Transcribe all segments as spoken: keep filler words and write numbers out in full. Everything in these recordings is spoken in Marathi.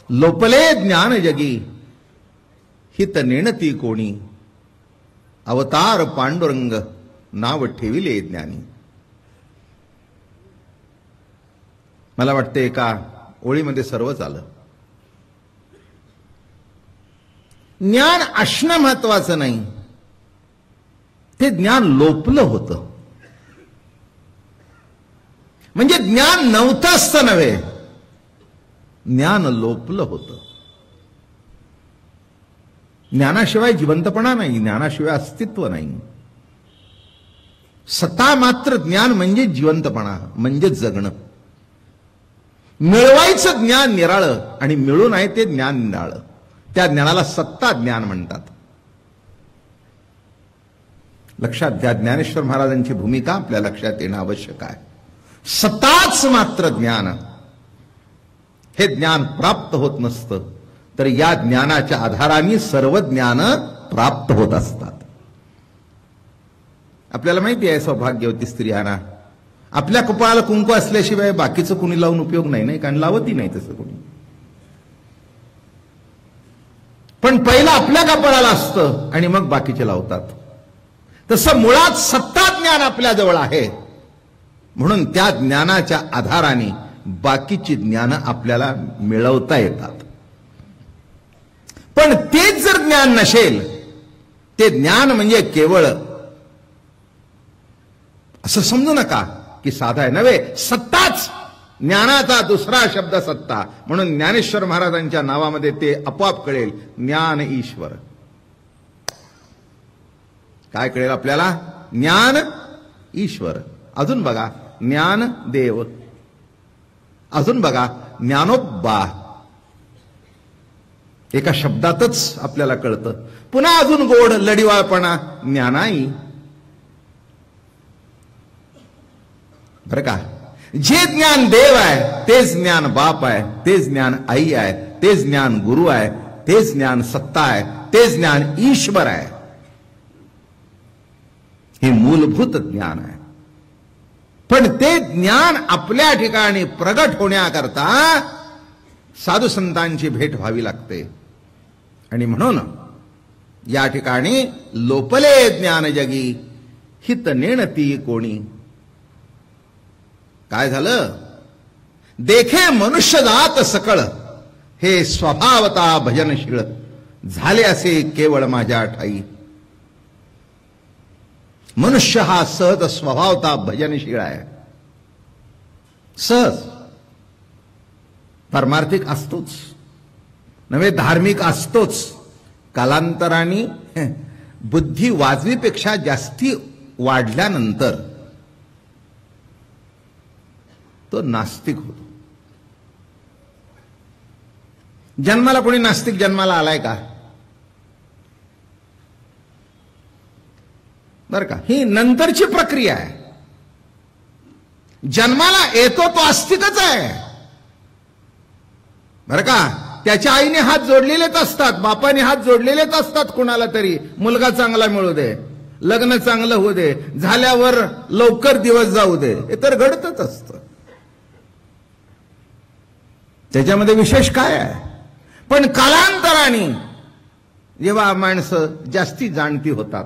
लोपले ज्ञान जगी हित नेणती कोणी, अवतार पांडुरंग नाव ठेविले ज्ञानी. मला वाटते एका ओळीमध्ये सर्वच आलं. ज्ञान असणं महत्वाचं नाही, ते ज्ञान लोपलं होतं. म्हणजे ज्ञान नव्हतं असतं नव्हे, ज्ञान लोपलं होतं. ज्ञानाशिवाय जिवंतपणा नाही, ज्ञानाशिवाय अस्तित्व नाही. सत्ता मात्र ज्ञान म्हणजे जिवंतपणा, म्हणजे जगणं. मिळवायचं ज्ञान निराळं आणि मिळू नये ते ज्ञान निराळं. त्या ज्ञानाला सत्ता ज्ञान म्हणतात. लक्षात घ्या, ज्ञानेश्वर महाराजांची भूमिका आपल्या लक्षात येणं आवश्यक आहे. सत्ताच मात्र ज्ञान, हे ज्ञान प्राप्त होत नसतं, तर या ज्ञानाच्या आधाराने सर्व ज्ञान प्राप्त होत असतात. आपल्याला माहिती आहे, सौभाग्यवती स्त्रियांना आपल्या कपाळाला कुंकू असल्याशिवाय बाकीचं कुणी लावून उपयोग नाही, नाही कारण लावतही नाही तसं कोणी. पण पहिलं आपल्या कपाळाला असतं आणि मग बाकीचे लावतात. तसं मुळात सत्ता ज्ञान आपल्या जवळ आहे, म्हणून त्या ज्ञानाच्या आधाराने बाकीची ज्ञान आपल्याला मिळवता येतात. पण तेच जर ज्ञान नसेल, ते ज्ञान म्हणजे केवळ असं समजू नका की साधा आहे, नव्हे, सत्ताच. ज्ञानाचा दुसरा शब्द सत्ता, म्हणून ज्ञानेश्वर महाराजांच्या नावामध्ये ते आपोआप कळेल, ज्ञान ईश्वर. काय कळेल आपल्याला? ज्ञान ईश्वर. अजून बघा, ज्ञान देव. अजून बघा, ज्ञानोबा. एका शब्दातच आपल्याला कळतं. पुन्हा अजून गोड लढिवाळपणा, ज्ञानाई. बरं का, जे ज्ञान देव आहे तेच ज्ञान बाप आहे, तेच ज्ञान आई आहे, तेच ज्ञान गुरु आहे, तेच ज्ञान सत्ता आहे, तेच ज्ञान ईश्वर आहे. हे मूलभूत ज्ञान आहे. पण ते ज्ञान आपल्या ठिकाणी प्रगट होण्याकरता साधू संतांची भेट व्हावी लागते. आणि म्हणून या ठिकाणी लोपले ज्ञान जगी हित नेणती कोणी. काय झालं? देखे मनुष्य जात सकळ, हे स्वभावता भजनशीळ, झाले असे केवळ माझ्या ठाई. मनुष्य हा सहज स्वभावता भजनशीळ आहे. सहज पारमार्थिक असतोच नव्हे, धार्मिक असतोच. कालांतराने बुद्धी वाजवीपेक्षा जास्ती वाढल्यानंतर तो नास्तिक होतो. जन्माला कोणी नास्तिक जन्माला आलाय का? बर का, ही नंतरची प्रक्रिया आहे. जन्माला येतो तो आस्तिकच आहे. बर का, त्याच्या आईने हात जोडलेलेच असतात, बापाने हात जोडलेलेच असतात. कुणाला तरी मुलगा चांगला मिळू दे, लग्न चांगलं होऊ दे, झाल्यावर लवकर दिवस जाऊ दे, हे तर घडतच असतं. त्याच्यामध्ये विशेष काय आहे? पण कालांतराने जेव्हा माणसं जास्ती जाणती होतात,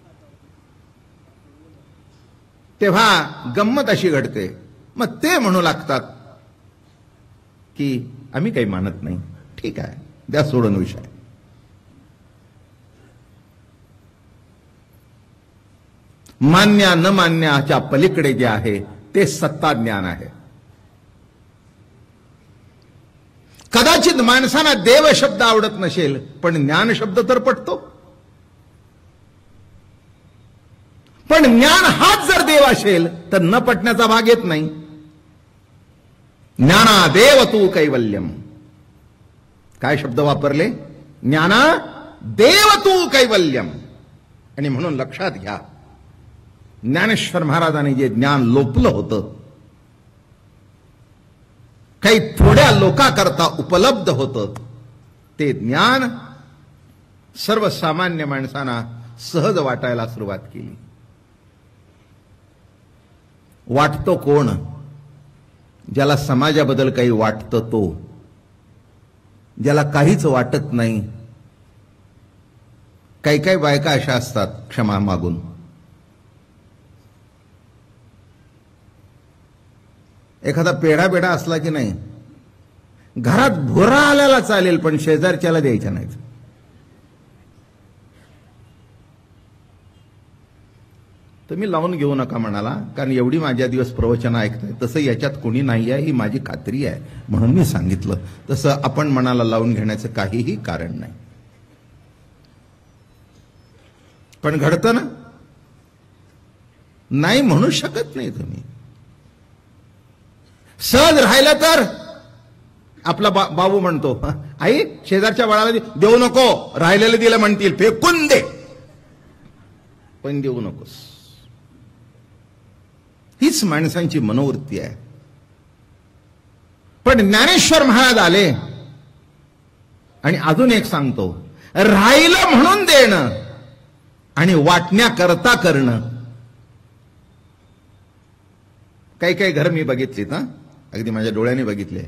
तेव्हा गंमत अशी घडते. मग ते म्हणू लागतात की आम्ही काही मानत नाही. ठीक आहे, द्या सोडून विषय. मान्या न मान्याच्या पलीकडे जे आहे ते सत्ता ज्ञान आहे. कदाचित माणसाला देव शब्द आवडत नसेल, पण ज्ञान शब्द तर पटतो. पण ज्ञान हाच जर देव असेल तर न पटण्याचा भाग येत नाही. ज्ञाना देव तू कैवल्यम. काय शब्द वापरले? ज्ञाना देव तू कैवल्यम. आणि म्हणून लक्षात घ्या, ज्ञानेश्वर महाराजांनी जे ज्ञान लोपलं होतं, काही थोड्या लोकांकरता उपलब्ध होतं, ते ज्ञान सर्वसामान्य माणसांना सहज वाटायला सुरुवात केली. वाटतो कोण? ज्याला समाजाबद्दल काही वाटतं तो. ज्याला काहीच वाटत नाही. काही काही बायका अशा असतात क्षमा मागून. एखादा पेढा पेढा असला की नाही, घरात भोरा आल्याला चालेल पण शेजारच्याला द्यायचा नाही. तुम्ही लावून घेऊ नका म्हणाला, कारण एवढी माझ्या दिवस प्रवचन ऐकताय, तसं याच्यात कोणी नाही आहे ही माझी खात्री आहे म्हणून मी सांगितलं. तसं आपण मनाला लावून घेण्याचं काहीही कारण नाही. पण घडतं ना, नाही म्हणू शकत नाही तुम्ही. सहज राहिलं तर आपला बा, बाबू म्हणतो, आई शेजारच्या बाळाला देऊ नको, राहिलेलं दिलं म्हणतील, फेकून दे, पण देऊ नकोस. हीच माणसांची मनोवृत्ती आहे. पण ज्ञानेश्वर महाराज आले आणि अजून एक सांगतो, राहिलं म्हणून देणं आणि वाटण्याकरता करणं. काही काही घर मी बघितलीत, ना अगदी माझ्या डोळ्याने बघितले.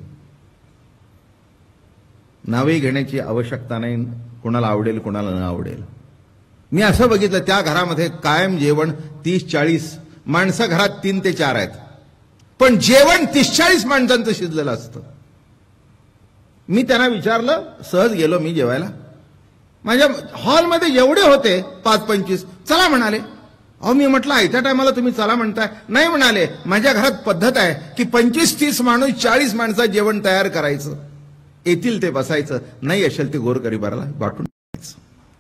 नावे घेण्याची आवश्यकता नाही, कोणाला आवडेल कोणाला न आवडेल. मी असं बघितलं, त्या घरामध्ये कायम जेवण तीस चाळीस माणसं, घरात तीन ते चार आहेत, पण जेवण तीस चाळीस माणसांचं शिजलेलं असतं. मी त्यांना विचारलं, सहज गेलो मी जेवायला, माझ्या हॉलमध्ये एवढे होते पाच पंचवीस, चला म्हणाले. अहो मी म्हटलं आयत्या टायमाला तुम्ही चला म्हणताय? नाही म्हणाले, माझ्या घरात पद्धत आहे की पंचवीस तीस माणूस चाळीस माणसं जेवण तयार करायचं, येतील ते बसायचं, नाही असेल ते गोरगरिबाला वाटून द्यायचं.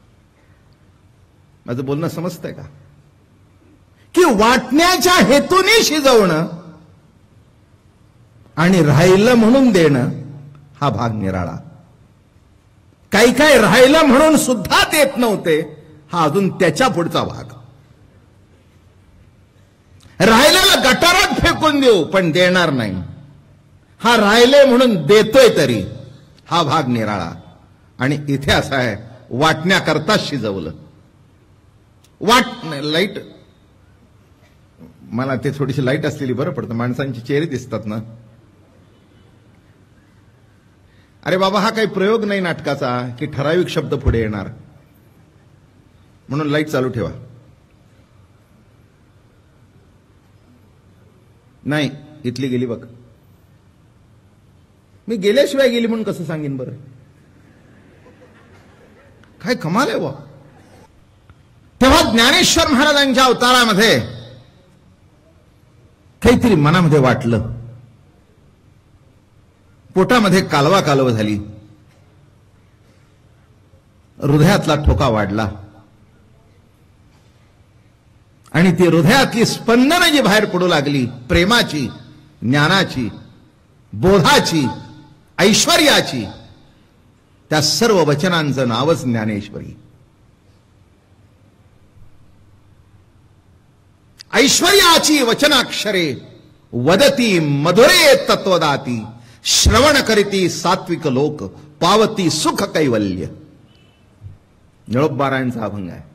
माझं बोलणं समजतंय का? की वाटण्याच्या हेतूने शिजवणं आणि राहिलं म्हणून देणं हा भाग निराळा. काही काही राहिलं म्हणून सुद्धा देत नव्हते, हा अजून त्याच्या पुढचा भाग. राहिलेला गटारात फेकून देऊ पण देणार नाही, हा राहिले म्हणून देतोय तरी, हा भाग निराळा. आणि इथे असा आहे, वाटण्याकरता शिजवलं. वाट लाईट, मला ते थोडीशी लाईट असलेली बरं पडतं, माणसांची चेहरे दिसतात ना. अरे बाबा, हा काही प्रयोग नाही नाटकाचा की ठराविक शब्द पुढे येणार, म्हणून लाईट चालू ठेवा. नाही, इथली गेली बघ. मी गेल्याशिवाय गेली म्हणून कसं सांगेन बरं? काय कमाल आहे वा. तेव्हा ज्ञानेश्वर महाराजांच्या अवतारामध्ये काहीतरी मनामध्ये वाटलं, पोटामध्ये कालवा कालव झाली, हृदयातला ठोका वाढला आणि ती हृदयातली स्पंदनं जी बाहेर पडू लागली, प्रेमाची, ज्ञानाची, बोधाची, ऐश्वर्याची, त्या सर्व वचनांचं नावच ज्ञानेश्वरी. ऐश्वर्याची वचनाक्षरे वदती मधुरे तत्वदाती, श्रवण करीती सात्विक लोक, पावती सुख कैवल्य. निळोबारायांचा अभंग आहे.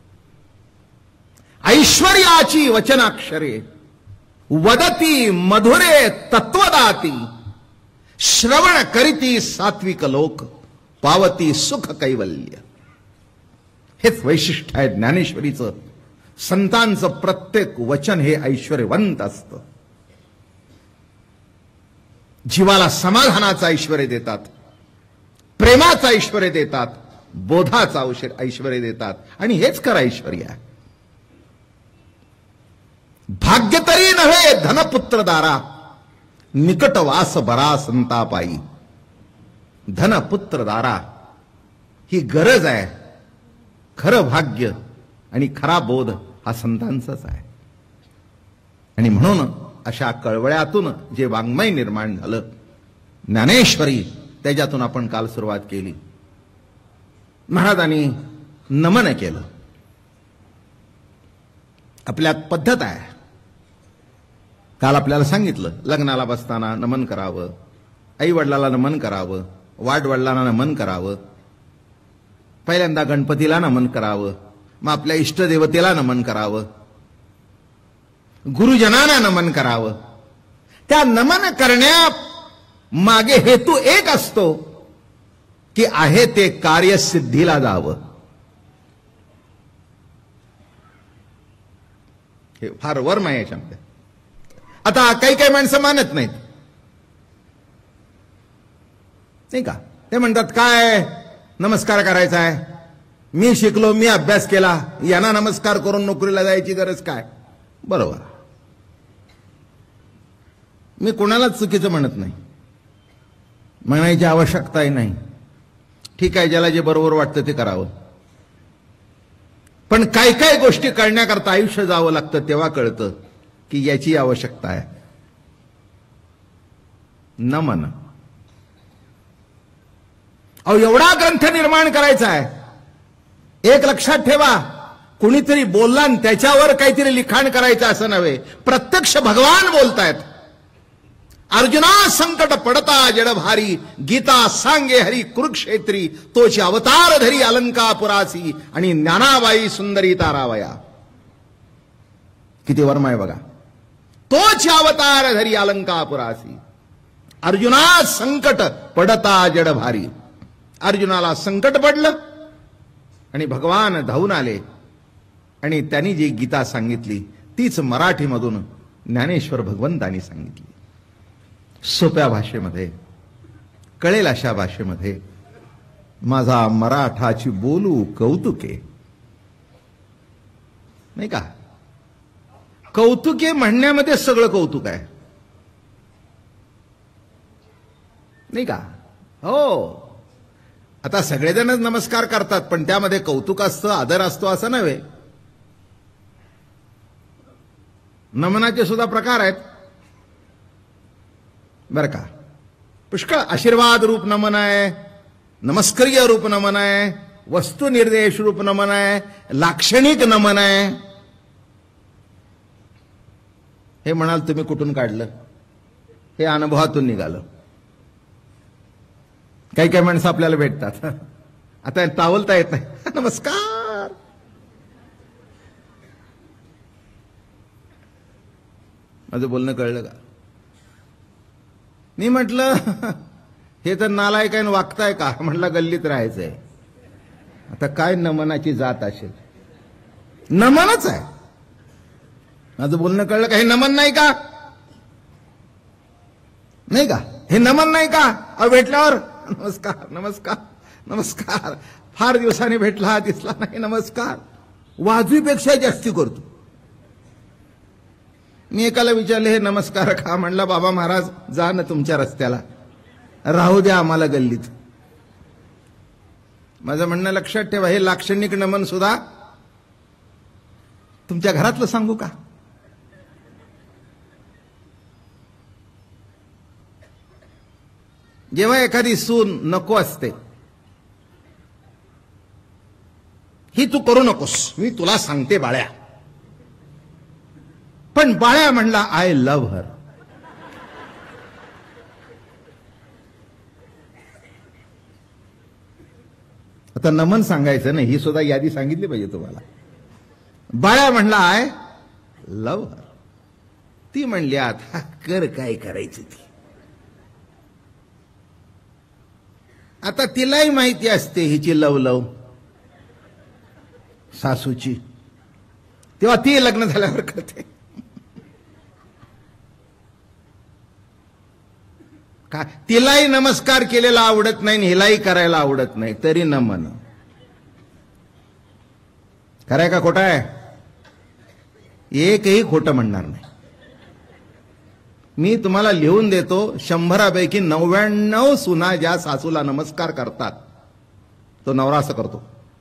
ऐश्वर्याची वचनाक्षरे वदती मधुरे तत्वदाती, श्रवण करीती सात्विक लोक, पावती सुख कैवल्य. हेच वैशिष्ट्य आहे ज्ञानेश्वरीचं. संतांचं प्रत्येक वचन हे ऐश्वर्यवंत असतं. जीवाला समाधानाचं ऐश्वर्य देतात, प्रेमाचं ऐश्वर्य देतात, बोधाचं ऐश्वर्य देतात. आणि हेच खरं ऐश्वर्य आहे. भाग्य तरी नव्हे धनपुत्र दारा, निकट वास बरा संतापाई. धनपुत्र दारा ही गरज आहे. खरं भाग्य आणि खरा बोध हा संतांचाच आहे. आणि म्हणून अशा कळवळ्यातून जे वाङ्मय निर्माण झालं, ज्ञानेश्वरी, त्याच्यातून आपण काल सुरुवात केली. महाराजांनी नमन केलं. आपल्यात पद्धत आहे, काल आपल्याला सांगितलं, लग्नाला बसताना नमन करावं, आई वडिलाला नमन करावं, वाडवडिलांना नमन करावं, पहिल्यांदा गणपतीला नमन करावं, मग आपल्या इष्टदेवतेला नमन करावं, गुरुजनांना नमन करावं. त्या नमन करण्या मागे हेतू एक असतो की आहे ते कार्य सिद्धीला जावं. हे फार वर्म आहे याच्यामध्ये. आता काही काही माणसं मानत नाहीत नाही का. ते म्हणतात काय नमस्कार करायचा आहे, मी शिकलो, मी अभ्यास केला, यांना नमस्कार करून नोकरीला जायची गरज काय. बरोबर, मी कोणालाच चुकीचं म्हणत नाही, म्हणायची आवश्यकताही नाही. ठीक आहे, ज्याला जे बरोबर वाटतं ते करावं. पण काय काय गोष्टी करण्याकरता आयुष्य जावं लागतं, तेव्हा कळतं की याची आवश्यकता आहे. नमन. अहो, एवढा ग्रंथ निर्माण करायचा आहे. एक लक्षात ठेवा, कुणीतरी बोलला आणि त्याच्यावर काहीतरी लिखाण करायचं असं नव्हे. प्रत्यक्ष भगवान बोलतायत. अर्जुना संकट पडता जड भारी, गीता सांगे हरी कुरुक्षेत्री, तोची अवतार धरी अलंकापुरासी, आणि ज्ञानाबाई सुंदरी तारावया. किती वर्म आहे बघा. तोची अवतार धरी अलंकापुरासी. अर्जुना संकट पडता जड भारी. अर्जुनाला संकट पडलं आणि भगवान धावून आले आणि त्यांनी जी गीता सांगितली तीच मराठीमधून ज्ञानेश्वर भगवंतांनी सांगितली. सोप्या भाषेमध्ये, कळेल अशा भाषेमध्ये. माझा मराठाची बोलू कौतुके. नाही का, कौतुके म्हणण्यामध्ये सगळं कौतुक आहे नाही का. हो, आता सगळेजणच नमस्कार करतात, पण त्यामध्ये कौतुक असतं, आदर असतो असं नव्हे. नमनाचे सुद्धा प्रकार आहेत बरं का. पुष्कळ आशीर्वाद रूप नमन आहे, नमस्कार्य रूप नमन आहे, वस्तुनिर्देश रूप नमन आहे, लाक्षणिक नमन आहे. हे म्हणाल तुम्ही कुठून काढलं? हे अनुभवातून निघालं. काही काही माणसं आपल्याला भेटतात, आता तावलता येत नाही, नमस्कार. माझं बोलणं कळलं का? मी म्हटलं हे तर नालायक आहे, वागताय का? म्हटलं गल्लीत राहायचंय. आता काय नमनाची जात असेल? नमनच आहे. माझं बोलणं कळलं का? हे नमन नाही का? नाही का? हे नमन नाही का? अहो, भेटल्यावर नमस्कार नमस्कार नमस्कार. फार दिवसाने भेटला, दिसला नाही, नमस्कार. वाजवीपेक्षा जास्ती करतो. मी एकाला विचारले हे नमस्कार का? म्हणला बाबा महाराज जा ना तुमच्या रस्त्याला, राहू द्या आम्हाला गल्लीत. माझं म्हणणं लक्षात ठेवा, हे लाक्षणिक नमन सुद्धा तुमच्या घरातलं सांगू का? जेव्हा एखादी सून नको असते, ही तू करू नकोस, मी तुला सांगते बाळ्या. पण बाळ्या म्हणला आय लव्ह हर. आता नमन सांगायचं नाही, ही सुद्धा यादी सांगितली पाहिजे तुम्हाला. बाळ्या म्हणला आय लव्ह हर. ती म्हणली आता कर काय करायची ती. आता तिलाही माहिती असते हिची लव लव सासूची, तेव्हा ती लग्न झाल्यावर करते. का तिलाही नमस्कार केलेला आवडत नाही, हिलाही करायला आवडत नाही, तरी नमन. खरंय का खोटं आहे? एकही खोटं म्हणणार नाही. मी तुम्हाला लिहून देतो, शंभरापैकी नव्याण्णव सुना ज्या सासूला नमस्कार करतात तो नवरा असं करतो.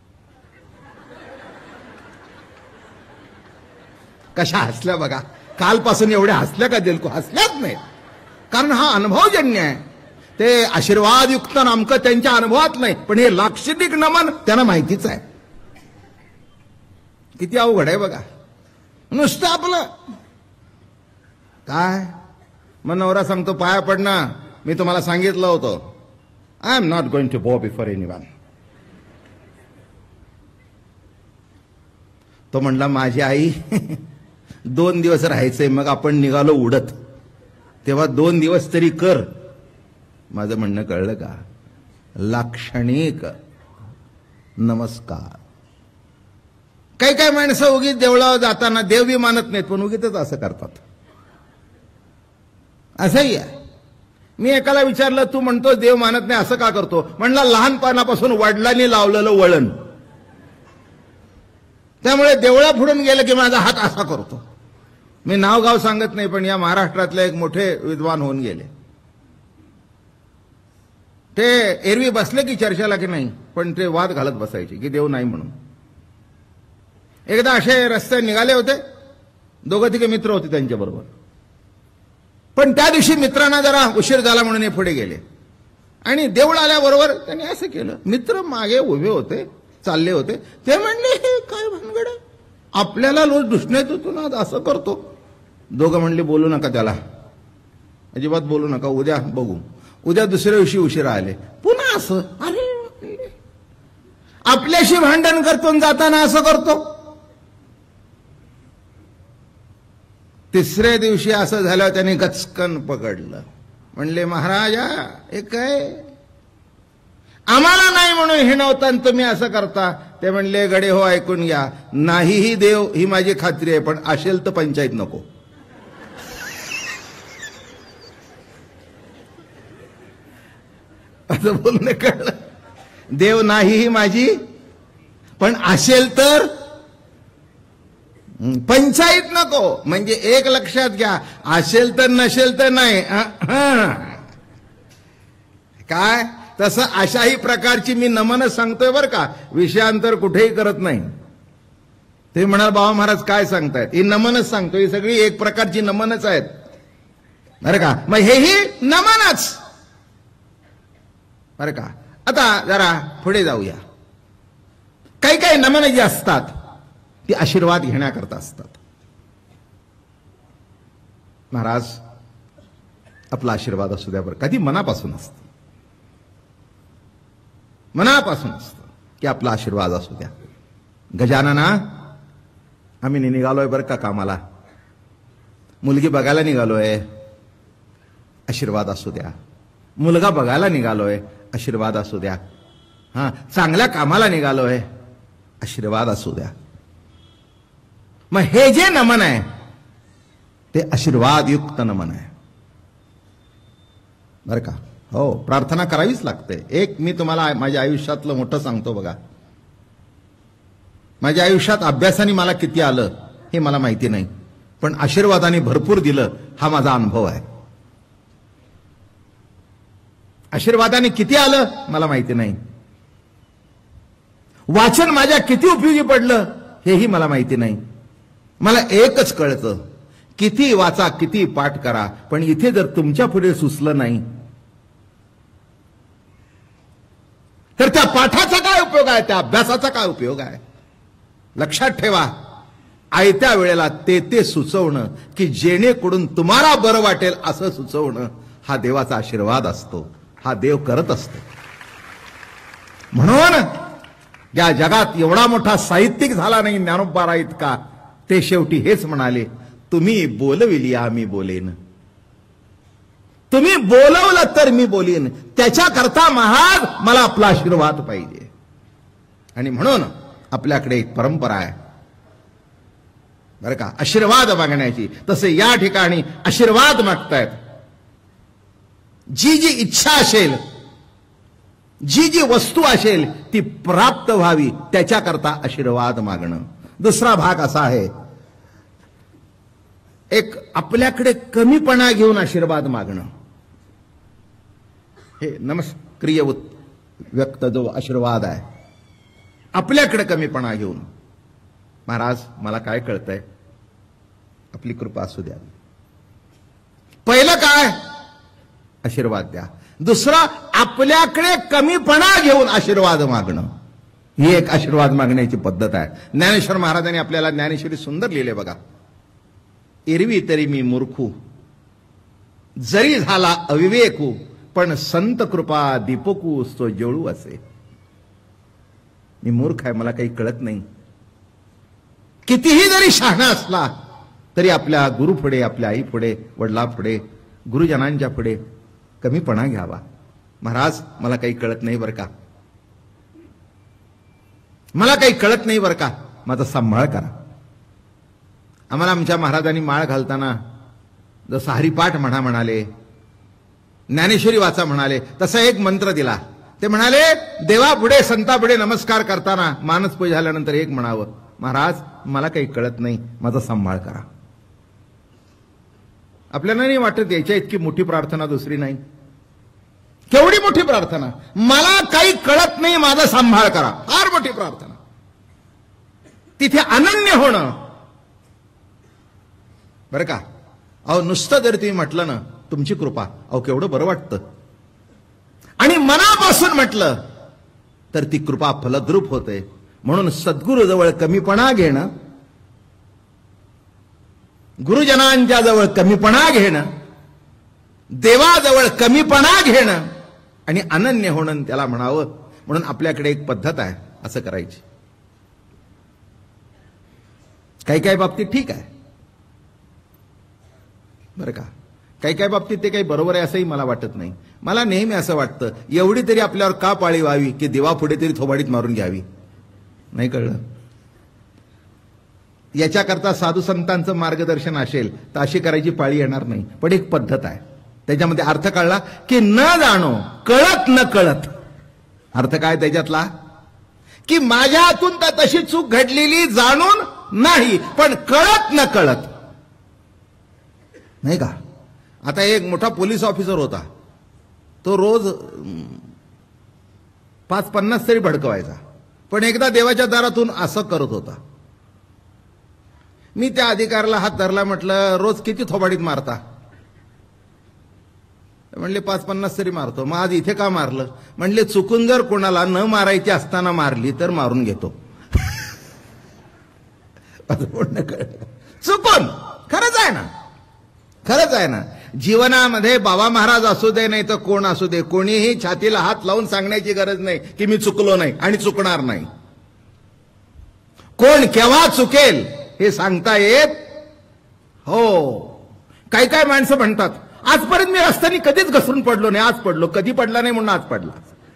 कशा हसल्या बघा. कालपासून एवढ्या हसल्या का दिलको? हसल्याच नाहीत, कारण हा अनुभवजन्य आहे. ते आशीर्वादयुक्त नामकं त्यांच्या अनुभवात नाही, पण हे लाक्षणिक नमन त्यांना माहितीच आहे. किती अवघड आहे बघा. नुसतं आपलं काय, मग नवरा सांगतो पाया पडणं, मी तुम्हाला सांगितलं होतं, I am not going to bow before anyone. तो म्हणला माझी आई दोन दिवस राहायचंय, मग आपण निघालो उडत, तेव्हा दोन दिवस तरी कर. माझं म्हणणं कळलं का? लाक्षणिक नमस्कार. काही काही माणसं उगीच देवळावर जाताना देव बी मानत नाहीत, पण उगीच असं करतात. असंही आहे. मी एकाला विचारलं, तू म्हणतो देव मानत नाही असं का करतो? म्हणला, लहानपणापासून वडिलांनी लावलेलं वळण, त्यामुळे देवळा फुडून गेलं की माझा हात असा करतो. मी नाव गाव सांगत नाही, पण या महाराष्ट्रातले एक मोठे विद्वान होऊन गेले. ते एरवी बसले की चर्चेला की नाही, पण ते वाद घालत बसायचे की देव नाही म्हणून. एकदा असे रस्ते निघाले होते, दोघं तिघे मित्र होते त्यांच्याबरोबर. पण त्या दिवशी मित्रांना जरा उशीर झाला म्हणून हे पुढे गेले आणि देऊळ आल्याबरोबर त्यांनी असं केलं. मित्र मागे उभे होते, चालले होते. ते म्हणले, हे काय भानगड आहे, आपल्याला रोज दुष्णेत होतो ना, असं करतो. दोघं म्हणले, बोलू नका त्याला, अजिबात बोलू नका, उद्या बघू. उद्या दुसऱ्या दिवशी उशिरा आले, पुन्हा असं. अरे, आपल्याशी भांडण करतो जाताना असं करतो. तिसऱ्या दिवशी असं झालं, त्याने गचकन पकडलं. म्हणले, महाराजा हे काय, आम्हाला नाही म्हणून हिणवता आणि तुम्ही असं करता. ते म्हणले, गडे हो, ऐकून घ्या, नाहीही देव ही माझी खात्री आहे, पण असेल तर पंचायत नको. असं बोलणे कळलं. देव नाहीही माझी, पण असेल तर पंचायत नको. म्हणजे एक लक्षात घ्या, असेल तर नसेल तर नाही. काय तसं अशाही प्रकारची मी नमन सांगतोय बरं का, विषयांतर कुठेही करत नाही. ते म्हणाल, बाबा महाराज काय सांगतायत, ही नमनच सांगतो, ही सगळी एक प्रकारची नमनच आहेत बरं का. मग हेही नमनच बरं का. आता जरा पुढे जाऊया. काही काही नमन जी असतात ती आशीर्वाद घेण्याकरता असतात. महाराज आपला आशीर्वाद असू द्या बरं, कधी मनापासून असतं, मनापासून असतं की आपला आशीर्वाद असू द्या. गजानना, आम्ही निघालोय बरं का कामाला, मुलगी बघायला निघालोय, आशीर्वाद असू द्या. मुलगा बघायला निघालोय, आशीर्वाद असू द्या. हा, चांगल्या कामाला निघालोय, आशीर्वाद असू द्या. मग हे जे नमन आहे ते आशीर्वादयुक्त नमन आहे बरं का. हो, प्रार्थना करावीच लागते. एक मी तुम्हाला माझ्या आयुष्यातलं मोठं सांगतो बघा. माझ्या आयुष्यात अभ्यासाने मला किती आलं हे मला माहिती नाही, पण आशीर्वादाने भरपूर दिलं हा माझा अनुभव आहे. आशीर्वादाने किती आलं मला माहिती नाही, वाचन माझ्या किती उपयोगी पडलं हेही मला माहिती नाही. मला एकच कळतं, किती वाचा किती पाठ करा, पण इथे जर तुमच्या पुढे सुचलं नाही तर त्या पाठाचा काय उपयोग आहे, त्या अभ्यासाचा काय उपयोग आहे. लक्षात ठेवा, आयत्या वेळेला ते ते सुचवणं की जेणेकरून तुम्हाला बरं वाटेल असं सुचवणं हा देवाचा आशीर्वाद असतो, हा देव करत असतो. म्हणून या जगात एवढा मोठा साहित्यिक झाला नाही ज्ञानोबा इतका, ते शेवटी हेच म्हणाले, तुम्ही बोलविली आम्ही बोलेन, तुम्ही बोलवलं तर मी बोलीन, त्याच्याकरता महाराज मला आपला आशीर्वाद पाहिजे. आणि म्हणून आपल्याकडे एक परंपरा आहे बरं का, आशीर्वाद मागण्याची. तसे या ठिकाणी आशीर्वाद मागतायत. जी जी इच्छा असेल, जी जी वस्तू असेल ती प्राप्त व्हावी त्याच्याकरता आशीर्वाद मागणं. दुसरा भाग असा आहे, एक आपल्याकडे कमीपणा घेऊन आशीर्वाद मागणं. हे नमस्क्रिय व्यक्त जो आशीर्वाद आहे, आपल्याकडे कमीपणा घेऊन, महाराज मला काय कळतंय, आपली कृपा असू द्या. पहिलं काय, आशीर्वाद द्या. दुसरं, आपल्याकडे कमीपणा घेऊन आशीर्वाद मागणं. ही एक आशीर्वाद मागण्याची पद्धत आहे. ज्ञानेश्वर महाराजांनी आपल्याला ज्ञानेश्वरी सुंदर लिहिले बघा. एरवी तरी मी मूर्खू, जरी झाला अविवेकू, पण संत कृपा दीपकू तो जळू असे. मी मूर्ख आहे, मला काही कळत नाही. कितीही जरी शहाणा असला तरी आपल्या गुरु पुढे, आपल्या आई पुढे, वडिला पुढे, गुरुजनांच्या पुढे कमीपणा घ्यावा. महाराज मला काही कळत नाही बरं का, मला काही कळत नाही बरं का, माझा सांभाळ करा. आम्हाला आमच्या महाराजांनी माळ घालताना जसं हरिपाठ म्हणा म्हणाले, ज्ञानेश्वरी वाचा म्हणाले, तसा एक मंत्र दिला. ते म्हणाले देवापुढे संतापुढे नमस्कार करताना मानस पूजा झाल्यानंतर एक म्हणावं, महाराज मला काही कळत नाही, माझा सांभाळ करा. आपल्याला नाही वाटत याच्या इतकी मोठी प्रार्थना दुसरी नाही? केवढी मोठी प्रार्थना, मला काही कळत नाही माझा सांभाळ करा, फार मोठी प्रार्थना. तिथे अनन्य होणं बरं का. अहो नुसतं जर तुम्ही म्हटलं ना तुमची कृपा, अहो केवढं बरं वाटतं. आणि मनापासून म्हटलं तर ती कृपा फलद्रूप होते. म्हणून सद्गुरूजवळ कमीपणा घेणं, गुरुजनांच्या जवळ कमीपणा घेणं, देवाजवळ कमीपणा घेणं आणि अनन्य होणं त्याला म्हणावं. म्हणून आपल्याकडे एक पद्धत आहे असं करायची. काही काही बाबतीत ठीक आहे बरं का, काही काही बाबतीत ते काही बरोबर आहे असंही मला वाटत नाही. मला नेहमी असं वाटतं एवढी तरी आपल्यावर का पाळी व्हावी की देवापुढे तरी थोबाडीत मारून घ्यावी. नाही कळलं? याच्याकरता साधू संतांचं मार्गदर्शन असेल तर अशी करायची पाळी येणार नाही. पण एक पद्धत आहे, त्याच्यामध्ये अर्थ कळला की न जाणो, कळत न कळत. अर्थ काय त्याच्यातला की माझ्या हातून तर तशी चूक घडलेली जाणून नाही, पण कळत न कळत. नाही का. आता एक मोठा पोलीस ऑफिसर होता, तो रोज पाच पन्नास तरी भडकवायचा, पण एकदा देवाच्या दारातून असं करत होता. मी त्या अधिकाऱ्याला हात धरला, म्हटलं रोज किती थोबाडीत मारता? म्हणले पाच पन्नास तरी मारतो. मग आज इथे का मारलं? म्हणले चुकून जर कोणाला न मारायची असताना मारली तर मारून घेतो. चुकून. खरंच आहे ना, खरंच आहे ना. जीवनामध्ये बाबा महाराज असू दे नाही तर कोण असू दे, कोणीही छातीला हात लावून सांगण्याची गरज नाही की मी चुकलो नाही आणि चुकणार नाही. कोण केव्हा चुकेल हे सांगता येत. हो, काही काय माणसं म्हणतात आजपर्यंत मी रस्त्याने कधीच घसरून पडलो नाही, आज पडलो. कधी पडला नाही म्हणून आज पडला.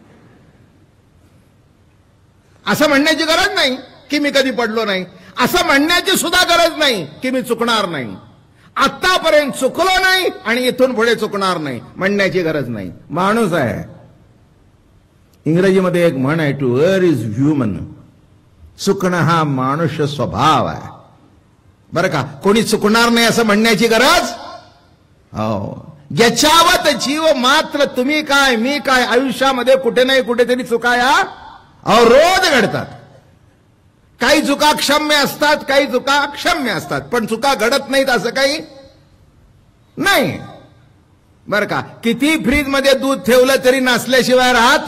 असं म्हणण्याची गरज नाही की मी कधी पडलो नाही. असं म्हणण्याची सुद्धा गरज नाही की मी चुकणार नाही. आतापर्यंत चुकलो नाही आणि इथून पुढे चुकणार नाही म्हणण्याची गरज नाही. माणूस आहे. इंग्रजीमध्ये एक म्हण आहे, टू एअर इज ह्युमन. चुकणं हा मानुष्य स्वभाव आहे बरं का. कोणी चुकणार नाही असं म्हणण्याची गरज. हो, याच्यावत जीव मात्र तुम्ही काय मी काय. आयुष्यामध्ये कुठे नाही कुठेतरी चुका या अहो रोज घडतात. काही चुका क्षम्य असतात, काही चुका अक्षम्य असतात, पण चुका घडत नाहीत असं काही नाही बरं का. किती फ्रीज मध्ये दूध ठेवलं तरी नासल्याशिवाय राहत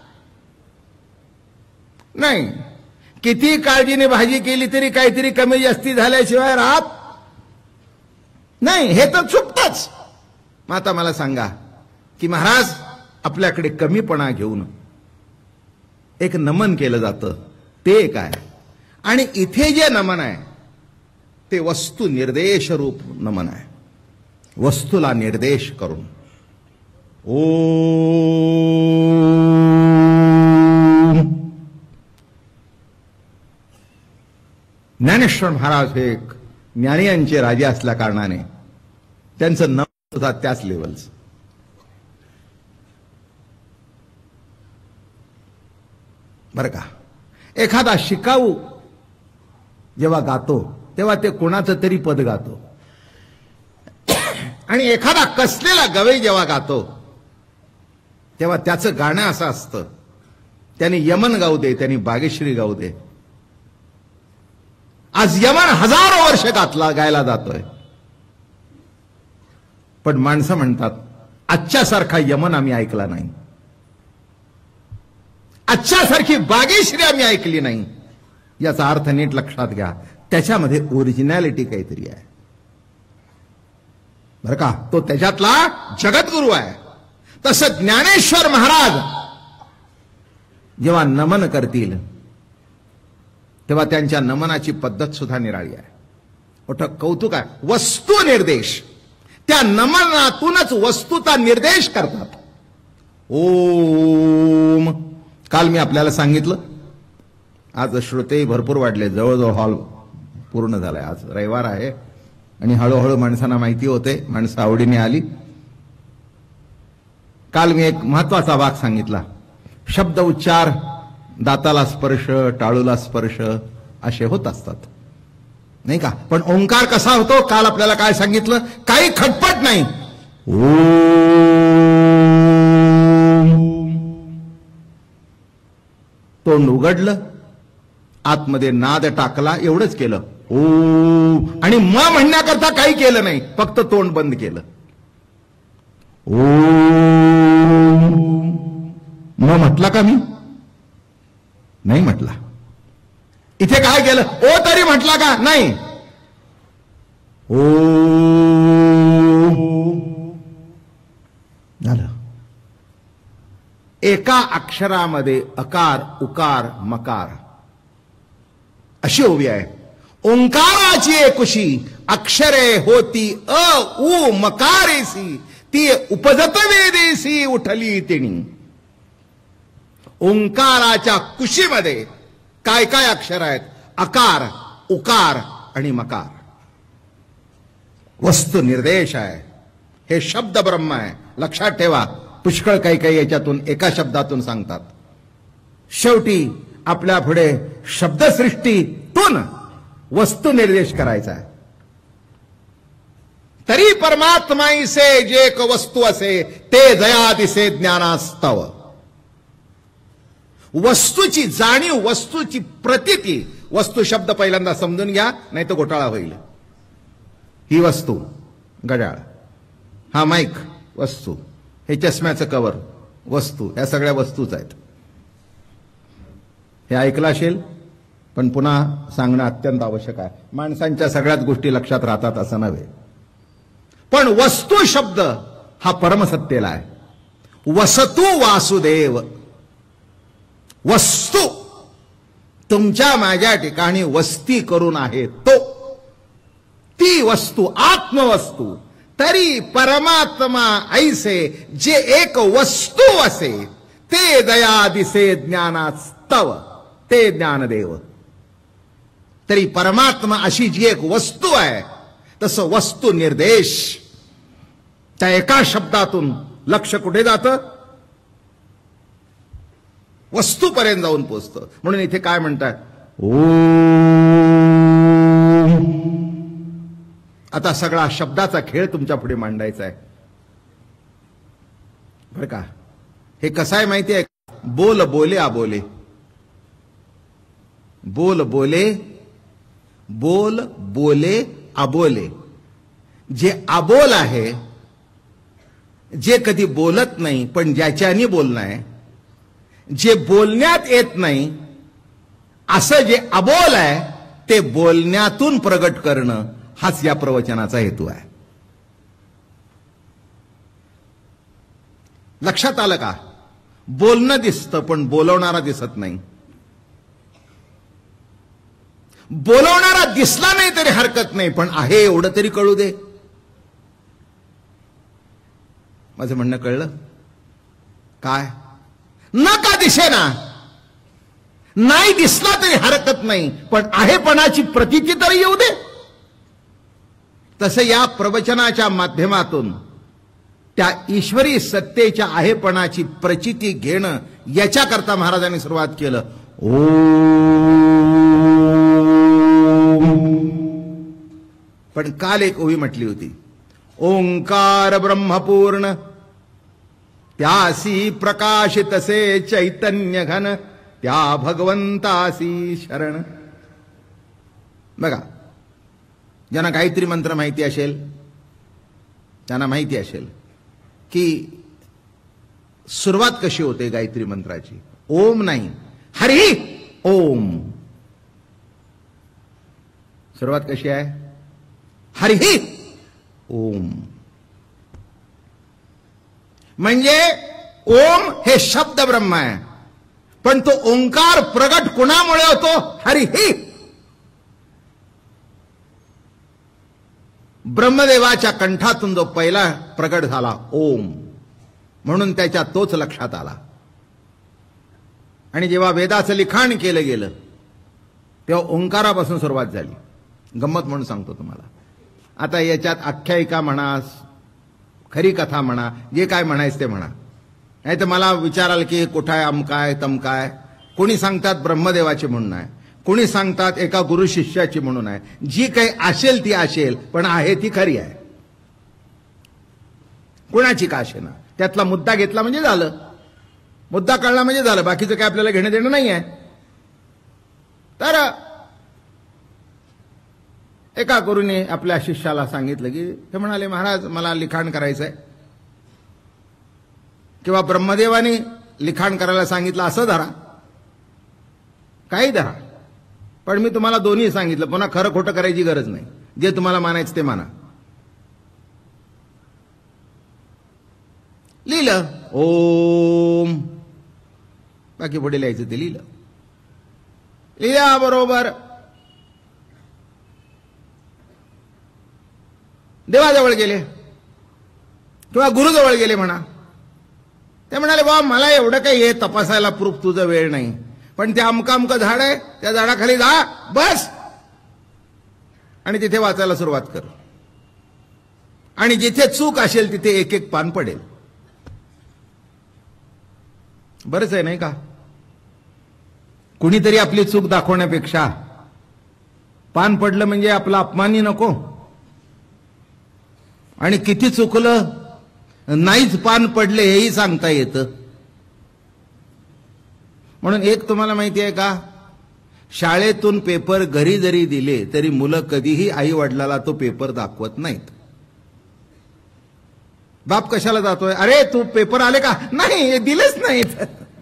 नाही. किती काळजीने भाजी केली तरी काहीतरी कमी जास्ती झाल्याशिवाय राहत नाही. हे तर चुकतच. मग आता मला सांगा की महाराज आपल्याकडे कमीपणा घेऊन एक नमन केलं जातं, ते काय? आणि इथे जे नमन आहे ते वस्तू निर्देश रूप नमन आहे. वस्तूला निर्देश करून ओ ज्ञानेश्वर महाराज हे एक ज्ञानियांचे राजे असल्या कारणाने त्यांचं नमन सुद्धा त्याच लेवलचं. बरं का. एखादा शिकाऊ जेव्हा गातो तेव्हा ते कोणाचं तरी पद गातो, आणि एखादा कसलेला गवई जेव्हा गातो तेव्हा त्याचं गाणं असं असतं, त्यांनी यमन गाऊ दे, त्यांनी बागेश्री गाऊ दे. आज यमन हजारो वर्ष गातला गायला जातोय, पण माणसं म्हणतात आजच्यासारखा यमन आम्ही ऐकला नाही, आजच्यासारखी बागेश्री आम्ही ऐकली नाही. याचा अर्थ नीट लक्षात घ्या, त्याच्यामध्ये ओरिजिनॅलिटी काहीतरी आहे बरं का. तो त्याच्यातला जगद्गुरु आहे. तसं ज्ञानेश्वर महाराज जेव्हा नमन करतील तेव्हा त्यांच्या नमनाची पद्धत सुद्धा निराळी आहे. मोठं कौतुक आहे. वस्तू निर्देश, त्या नमनातूनच वस्तूचा निर्देश करतात. ओम. काल मी आपल्याला सांगितलं, आज श्रोते भरपूर वाढले, जवळजवळ हॉल पूर्ण झालाय. आज रविवार आहे आणि हळूहळू माणसांना माहिती होते, माणसं आवडीने आली. काल मी एक महत्वाचा भाग सांगितला. शब्द उच्चार, दाताला स्पर्श, टाळूला स्पर्श असे होत असतात, नाही का? पण ओंकार कसा होतो? काल आपल्याला काय सांगितलं? काही खटपट नाही. तोंड उघडलं, आतमध्ये नाद टाकला, एवढंच केलं. ओ आणि म म्हणण्याकरता काही केलं नाही, फक्त तोंड बंद केलं. ओ म म्हटला का? मी नाही म्हटला. इथे काय केलं? ओ तरी म्हटला का? नाही. ओ झालं. एका अक्षरामध्ये अकार, उकार, मकार अशी ओवी आहे. ओंकाराची एकुशी अक्षरे होती अ उ मकारेसी, ती उपजत वेदेसी उठली तिणी. ओंकाराच्या कुशीमध्ये काय काय अक्षर आहेत? अकार, उकार आणि मकार. वस्तू निर्देश आहे. हे शब्द ब्रह्म आहे. लक्षात ठेवा, पुष्कळ काही काही याच्यातून एका शब्दातून सांगतात. शेवटी आपल्या पुढे शब्दसृष्टीतून वस्तू निर्देश करायचा आहे. तरी परमात्माईसे जे एक वस्तू असे, ते दया दिसे ज्ञानास्तव. वस्तूची जाणीव, वस्तूची प्रतीती. वस्तू शब्द पहिल्यांदा समजून घ्या, नाही तर घोटाळा होईल. ही वस्तू घड्याळ, हा माईक वस्तू, हे चष्म्याचं कवर वस्तू, या सगळ्या वस्तूच आहेत. हे ऐकलं असेल, पण पुन्हा सांगणं अत्यंत आवश्यक आहे. माणसांच्या सगळ्याच गोष्टी लक्षात राहतात असं नव्हे, पण वस्तू शब्द हा परमसत्तेला आहे. वसतु वासुदेव. वस्तू तुमच्या माझ्या ठिकाणी वस्ती करून आहे तो, ती वस्तू आत्मवस्तू. तरी परमात्मा ऐसे जे एक वस्तू असे, ते दया दिसे ज्ञानास्तव, ते ज्ञानदेव. तरी परमात्मा अशी जी एक वस्तू आहे, तसं वस्तू निर्देश. त्या एका शब्दातून लक्ष कुठे जातं? वस्तूपर्यंत जाऊन पोचतं. म्हणून इथे काय म्हणतात? ओम. आता सगळा शब्दाचा खेळ तुमच्या पुढे मांडायचा आहे बरं का. हे कसं आहे माहिती आहे? बोल बोले आबोले. बोल बोले, बोल बोले आबोले. जे आबोल आहे, जे कधी बोलत नाही पण ज्याच्यानी बोलणं आहे, जे बोलण्यात येत नाही असं जे अबोल आहे, ते बोलण्यातून प्रगट करणं, हाच या प्रवचनाचा हेतू आहे. लक्षात आलं का? बोलणं दिसतं पण बोलवणारा दिसत नाही. बोलवणारा दिसला नाही तरी हरकत नाही, पण आहे एवढं तरी कळू दे. माझं म्हणणं कळलं काय? नका दिसेना, नाही दिसला तरी हरकत नाही, पण आहेपणाची प्रतीती तरी येऊ दे. तसं या प्रवचनाच्या माध्यमातून त्या ईश्वरी सत्तेच्या आहेपणाची प्रचिती घेणं, याच्याकरता महाराजांनी सुरुवात केलं. ओम. पण काल एक ओवी म्हटली होती, ओंकार ब्रह्मपूर्ण त्यासी प्रकाश तसे चैतन्य घन, त्या भगवंतासी शरण. बघा, ज्यांना गायत्री मंत्र माहिती असेल त्यांना माहिती असेल की सुरुवात कशी होते गायत्री मंत्राची. ओम नाही, हरी ओम. सुरुवात कशी आहे? हरी ओम. म्हणजे ओम हे शब्द ब्रह्म आहे, पण तो ओंकार प्रगट कुणामुळे होतो? हरिही. ब्रह्मदेवाच्या कंठातून जो पहिला प्रगट झाला ओम, म्हणून त्याच्या तोच लक्षात आला. आणि जेव्हा वेदाचं लिखाण केलं गेलं तेव्हा ओंकारापासून सुरुवात झाली. गंमत म्हणून सांगतो तुम्हाला. आता याच्यात आख्यायिका म्हणा, खरी कथा म्हणा, जे काय म्हणायचं ते म्हणा. नाही तर मला विचाराल की कुठाय अमकाय तमकाय. कोणी सांगतात ब्रह्मदेवाची म्हणून आहे, कोणी सांगतात एका गुरु शिष्याची म्हणून आहे. जी काही असेल ती असेल, पण आहे ती खरी आहे. कुणाची का असेना, त्यातला मुद्दा घेतला म्हणजे झालं, मुद्दा कळला म्हणजे झालं. बाकीचं काय आपल्याला घेणं देणं नाही आहे. तर एका गुरुने आपल्या शिष्याला सांगितलं की, ते म्हणाले महाराज मला लिखाण करायचं आहे, किंवा ब्रह्मदेवाने लिखाण करायला सांगितलं असं धरा, काही धरा, पण मी तुम्हाला दोन्ही सांगितलं, पुन्हा खरं खोटं करायची गरज नाही, जे तुम्हाला मानायचं ते माना. लिहिलं ओम, बाकी पुढे लिहायचं ते लिहिलं. लिहिल्याबरोबर देवाजवळ गेले किंवा गुरुजवळ गेले म्हणा. ते म्हणाले बा मला एवढं काही हे तपासायला प्रूफ तुझा वेळ नाही, पण ते अमकं अमकं झाड आहे, त्या झाडाखाली जा बस आणि तिथे वाचायला सुरुवात कर, आणि जिथे चूक असेल तिथे एक एक पान पडेल. बरंच आहे नाही का. कुणीतरी आपली चूक दाखवण्यापेक्षा पान पडलं म्हणजे आपला अपमानही नको, आणि किती चुकलं नाहीच पान पडले हेही सांगता येतं. म्हणून एक तुम्हाला माहिती आहे का, शाळेतून पेपर घरी जरी दिले तरी मुलं कधीही आई वडिलाला तो पेपर दाखवत नाहीत. बाप कशाला जातोय, अरे तू पेपर आले का, नाही दिलेच नाहीत.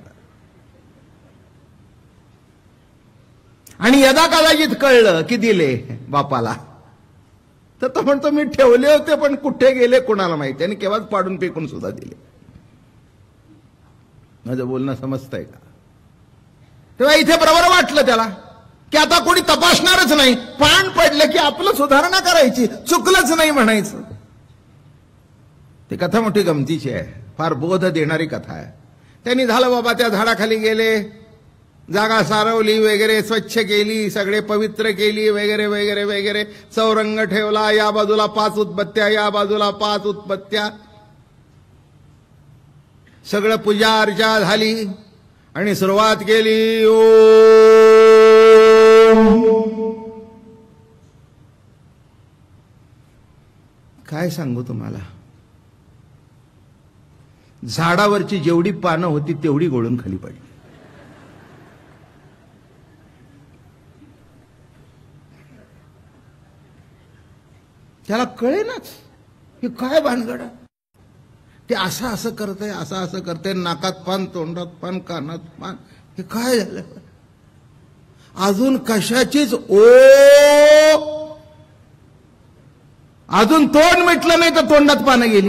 आणि यदा कदाचित कळलं की दिले बापाला, तर तो म्हणतो मी ठेवले होते पण कुठे गेले कोणाला माहिती, आणि केव्हाच पाडून फेकून सुद्धा दिले. माझं बोलणं समजतंय का. तेव्हा इथे बरोबर वाटलं त्याला की आता कोणी तपासणारच नाही, पान पडलं की आपलं सुधारणा करायची, चुकलंच नाही म्हणायचं. ती कथा मोठी गमतीची आहे, फार बोध देणारी कथा आहे. त्यांनी झालं बाबा, त्या झाडाखाली गेले, जागा सारवली वगैरे, स्वच्छ केली, सगळे पवित्र केली वगैरे वगैरे वगैरे, चौरंग ठेवला, या बाजूला पाच उत्पत्त्या, या बाजूला पाच उत्पत्त्या, सगळं पूजा अर्चा झाली आणि सुरुवात केली. ओ काय सांगू तुम्हाला, झाडावरची जेवढी पानं होती तेवढी गळून खाली पडली. त्याला कळेनाच हे काय भानगड. ते असं असं करतंय, असं असं करतंय, नाकात पान, तोंडात पान, कानात पान, हे काय झालं. अजून कशाचीच ओ, अजून तोंड मिटलं नाही तर तोंडात पानं गेली.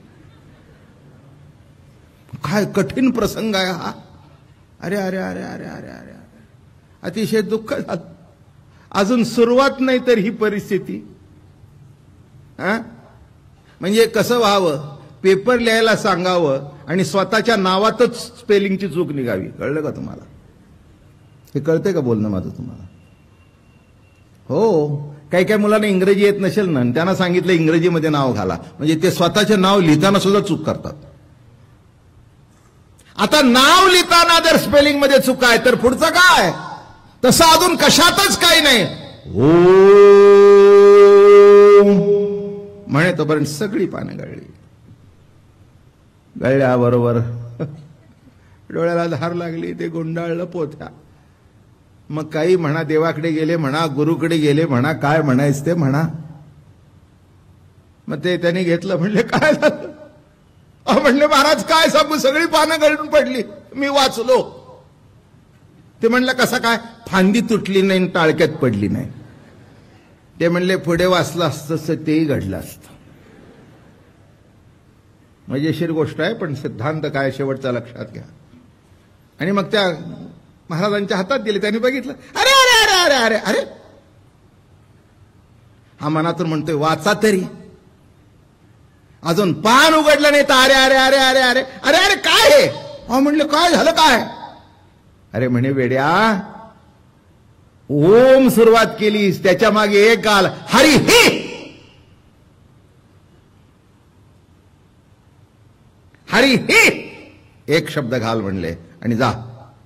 काय कठीण प्रसंग आहे हा. अरे अरे अरे अरे अरे अरे अतिशय दुःख झालं. अजून सुरुवात नाही तर ही परिस्थिती. हा म्हणजे कसं व्हावं, पेपर लिहायला सांगावं आणि स्वतःच्या नावातच स्पेलिंगची चूक निघावी. कळलं का तुम्हाला. हे कळतंय का बोलणं माझं तुम्हाला. हो, काही काही मुलांना इंग्रजी येत नसेल ना, त्यांना सांगितलं इंग्रजीमध्ये नाव घाला, म्हणजे ते स्वतःचे नाव लिहिताना सुद्धा चूक करतात. आता नाव लिहिताना जर स्पेलिंग मध्ये चूक आहे तर पुढचं काय. तसं अजून कशातच काही नाही. ओ म्हणे तोपर्यंत सगळी पानं गळली. गळल्याबरोबर डोळ्याला धार लागली, ते गुंडाळलं पोथ्या. मग काही म्हणा, देवाकडे गेले म्हणा, गुरुकडे गेले म्हणा, काय म्हणायचं ते म्हणा. मग ते त्यांनी घेतलं, म्हणले काय झालं. अहो म्हणले महाराज काय सांगू, सगळी पानं गळून पडली, मी वाचलो. ते म्हणलं कसं काय, फांदी तुटली नाही, टाळक्यात पडली नाही. ते म्हणले पुढे वाचलं असतं तेही घडलं असतं. मजेशीर गोष्ट आहे, पण सिद्धांत काय शेवटचा लक्षात घ्या. आणि मग त्या महाराजांच्या हातात दिले, त्यांनी बघितलं, अरे अरे अरे अरे अरे अरे हा मनातून म्हणतोय वाचा तरी. अजून पान उघडलं नाही तर अरे अरे अरे अरे अरे अरे अरे काय हे? अहो म्हणले काय झालं काय? अरे म्हणे वेड्या, ओम सुरुवात केलीस त्याच्या मागे एक गाल हरी हे, हरी हे एक शब्द घाल म्हणले आणि जा.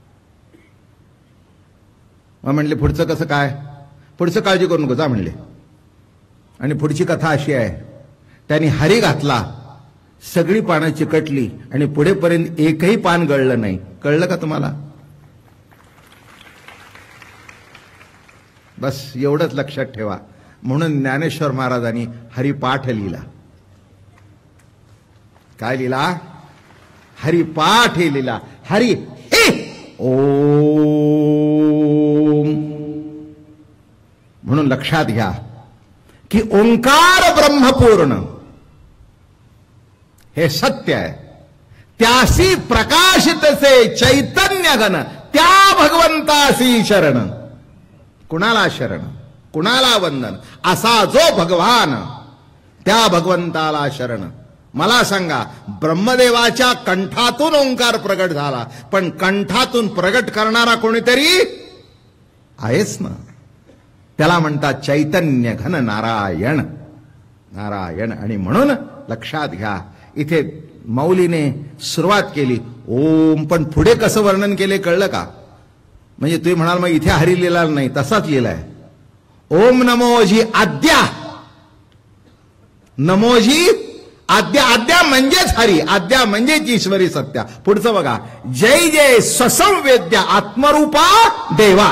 मग म्हणले पुढचं कसं काय? पुढचं काळजी करू नको जा म्हणले. आणि पुढची कथा अशी आहे, त्यांनी हरी घातला, सगळी पानं चिकटली आणि पुढेपर्यंत एकही पान गळलं नाही. कळलं का तुम्हाला? बस एवढंच लक्षात ठेवा. म्हणून ज्ञानेश्वर महाराजांनी हरिपाठ लिहिला. काय लिहिला? हरिपाठ हे लिहिला. हरी हे ओम. म्हणून लक्षात घ्या की ओंकार ब्रह्मपूर्ण हे सत्य आहे. त्यासी प्रकाशितसे चैतन्य घन, त्या भगवंतासी शरण. कुणाला शरण, कुणाला वंदन? असा जो भगवान, त्या भगवंताला शरण. मला सांगा, ब्रह्मदेवाच्या कंठातून ओंकार प्रगट झाला, पण कंठातून प्रगट करणारा कोणीतरी आहेच ना. त्याला म्हणतात चैतन्य घन नारायण. नारायण. आणि म्हणून लक्षात घ्या, इथे मौलीने सुरुवात केली ओम, पण पुढे कसं वर्णन केले कळलं का? म्हणजे तुम्ही म्हणाल मग इथे हरी लिहिला नाही, तसाच लिहिलाय. ओम नमोजी आद्या, नमोजी आद्या. आद्या म्हणजेच हरी, आद्या म्हणजेच ईश्वरी सत्या. पुढचं बघा, जय जय स्वसंवेद्या आत्मरूपा देवा.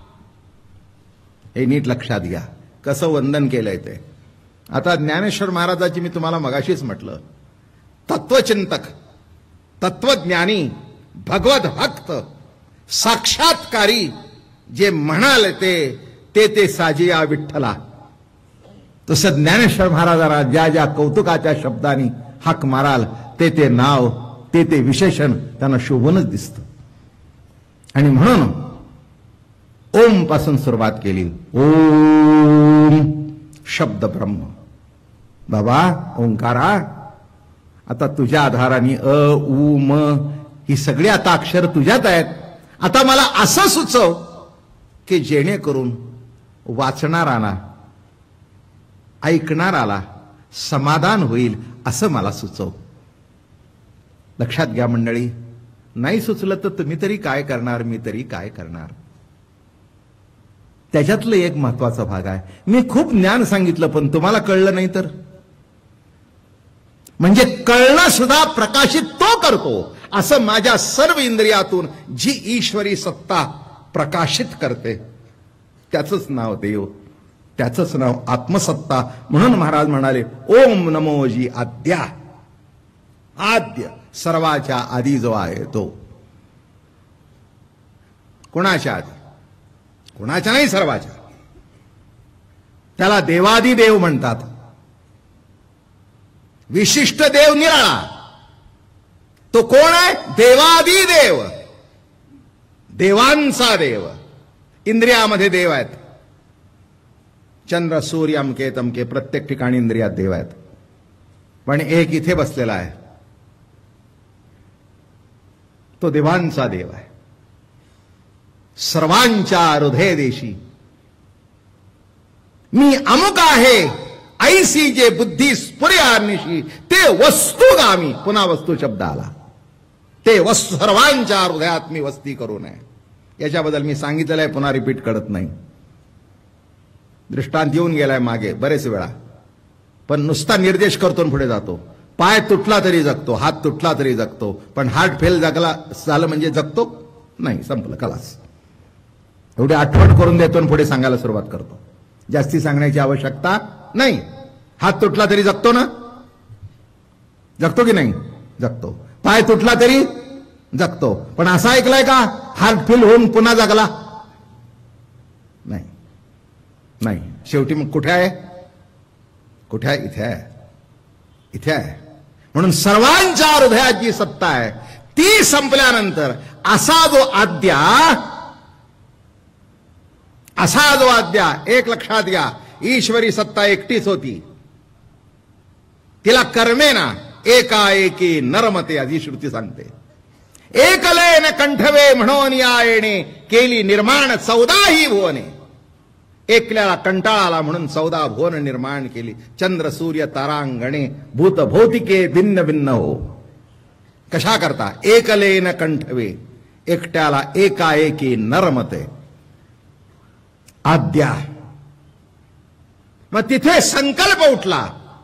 हे नीट लक्षात घ्या कसं वंदन केलंय ते. आता ज्ञानेश्वर महाराजाची मी तुम्हाला मगाशीच म्हटलं, तत्वचिंतक, तत्वज्ञानी, भगवत भक्त, साक्षात्कारी जे म्हणाल ते ते ते साजिया विठ्ठला. तसं ज्ञानेश्वर महाराजांना ज्या ज्या कौतुकाच्या शब्दांनी हाक माराल ते ते नाव, ते ते विशेषण त्यांना शोभूनच दिसतं. आणि म्हणून ओम पासून सुरुवात केली. ओम शब्द ब्रह्म. बाबा ओंकारा, आता तुझ्या आधाराने अ उ म ही सगळी आता अक्षर तुझ्यात आहेत. आता मला असं सुचव की जेणेकरून वाचणाराला, ऐकणाराला समाधान होईल असं मला सुचव. लक्षात घ्या मंडळी, नाही सुचलं तर तुम्ही तरी काय करणार, मी तरी काय करणार. त्याच्यातलं एक महत्वाचा भाग आहे, मी खूप ज्ञान सांगितलं पण तुम्हाला कळलं नाही तर. म्हणजे कळणं सुद्धा प्रकाशित तो करतो, असं माझ्या सर्व इंद्रियातून जी ईश्वरी सत्ता प्रकाशित करते त्याचंच नाव देव, त्याचंच नाव आत्मसत्ता. म्हणून महाराज म्हणाले ओम नमोजी आद्या. आद्य सर्वाच्या आधी जो आहे तो. कोणाच्या आधी? कोणाच्या नाही, सर्वाच्या. त्याला देवादी देव म्हणतात. विशिष्ट देव निराळा तो कोण आहे? देवादी देव, देवांचा देव. इंद्रियामध्ये देव आहेत, चंद्र सूर्य अमके तमके प्रत्येक ठिकाणी इंद्रियात देव आहेत. पण एक इथे बसलेला आहे, तो देवांचा देव आहे. सर्वांच्या हृदय देशी मी अमुक आहे, ऐसी जे बुद्धी स्फुर्यानिशी ते वस्तुगामी. पुन्हा वस्तू शब्द आला. ते वस्तू सर्वांच्या हृदयात मी वस्ती करू नये. याच्याबद्दल मी सांगितलेलं आहे, पुन्हा रिपीट करत नाही. दृष्टांत येऊन गेलाय मागे बरेच वेळा, पण नुसता निर्देश करतो आणि पुढे जातो. पाय तुटला तरी जगतो, हात तुटला तरी जगतो, पण हार्ट फेल जगला झालं म्हणजे जगतो नाही, संपलं, खलास. एवढी आठवण करून देतो आणि पुढे सांगायला सुरुवात करतो. जास्ती सांगण्याची आवश्यकता नाही. हात तुटला तरी जगतो ना, जगतो की नाही? जगतो. पाय तुटला तरी जगतो, पण असं ऐकलंय का हार्ट फेल होऊन पुन्हा जगला? नाही नाही. शेवटी मग कुठे आहे? कुठे आहे? इथे आहे, इथे आहे. म्हणून सर्वांच्या हृदयात जी सत्ता आहे ती संपल्यानंतर असा जो आद्या, असा जो आद्या, एक लक्षात घ्या, ईश्वरी सत्ता एकटीच होती. तिला कर्मेना एकाएकी नरमते आधी श्रुती सांगते. एकलेन कंठवे म्हणून या येणे केली निर्माण चौदाही भुवने. एकल्याला कंटाळा आला म्हणून चौदा भुवन निर्माण केली. चंद्र सूर्य तारांगणे भूत भौतिके भिन्न भिन्न हो. कशा करता? एकलेन कंठवे, एकट्याला एकाएकी नरमते आद्या. मग तिथे संकल्प उठला.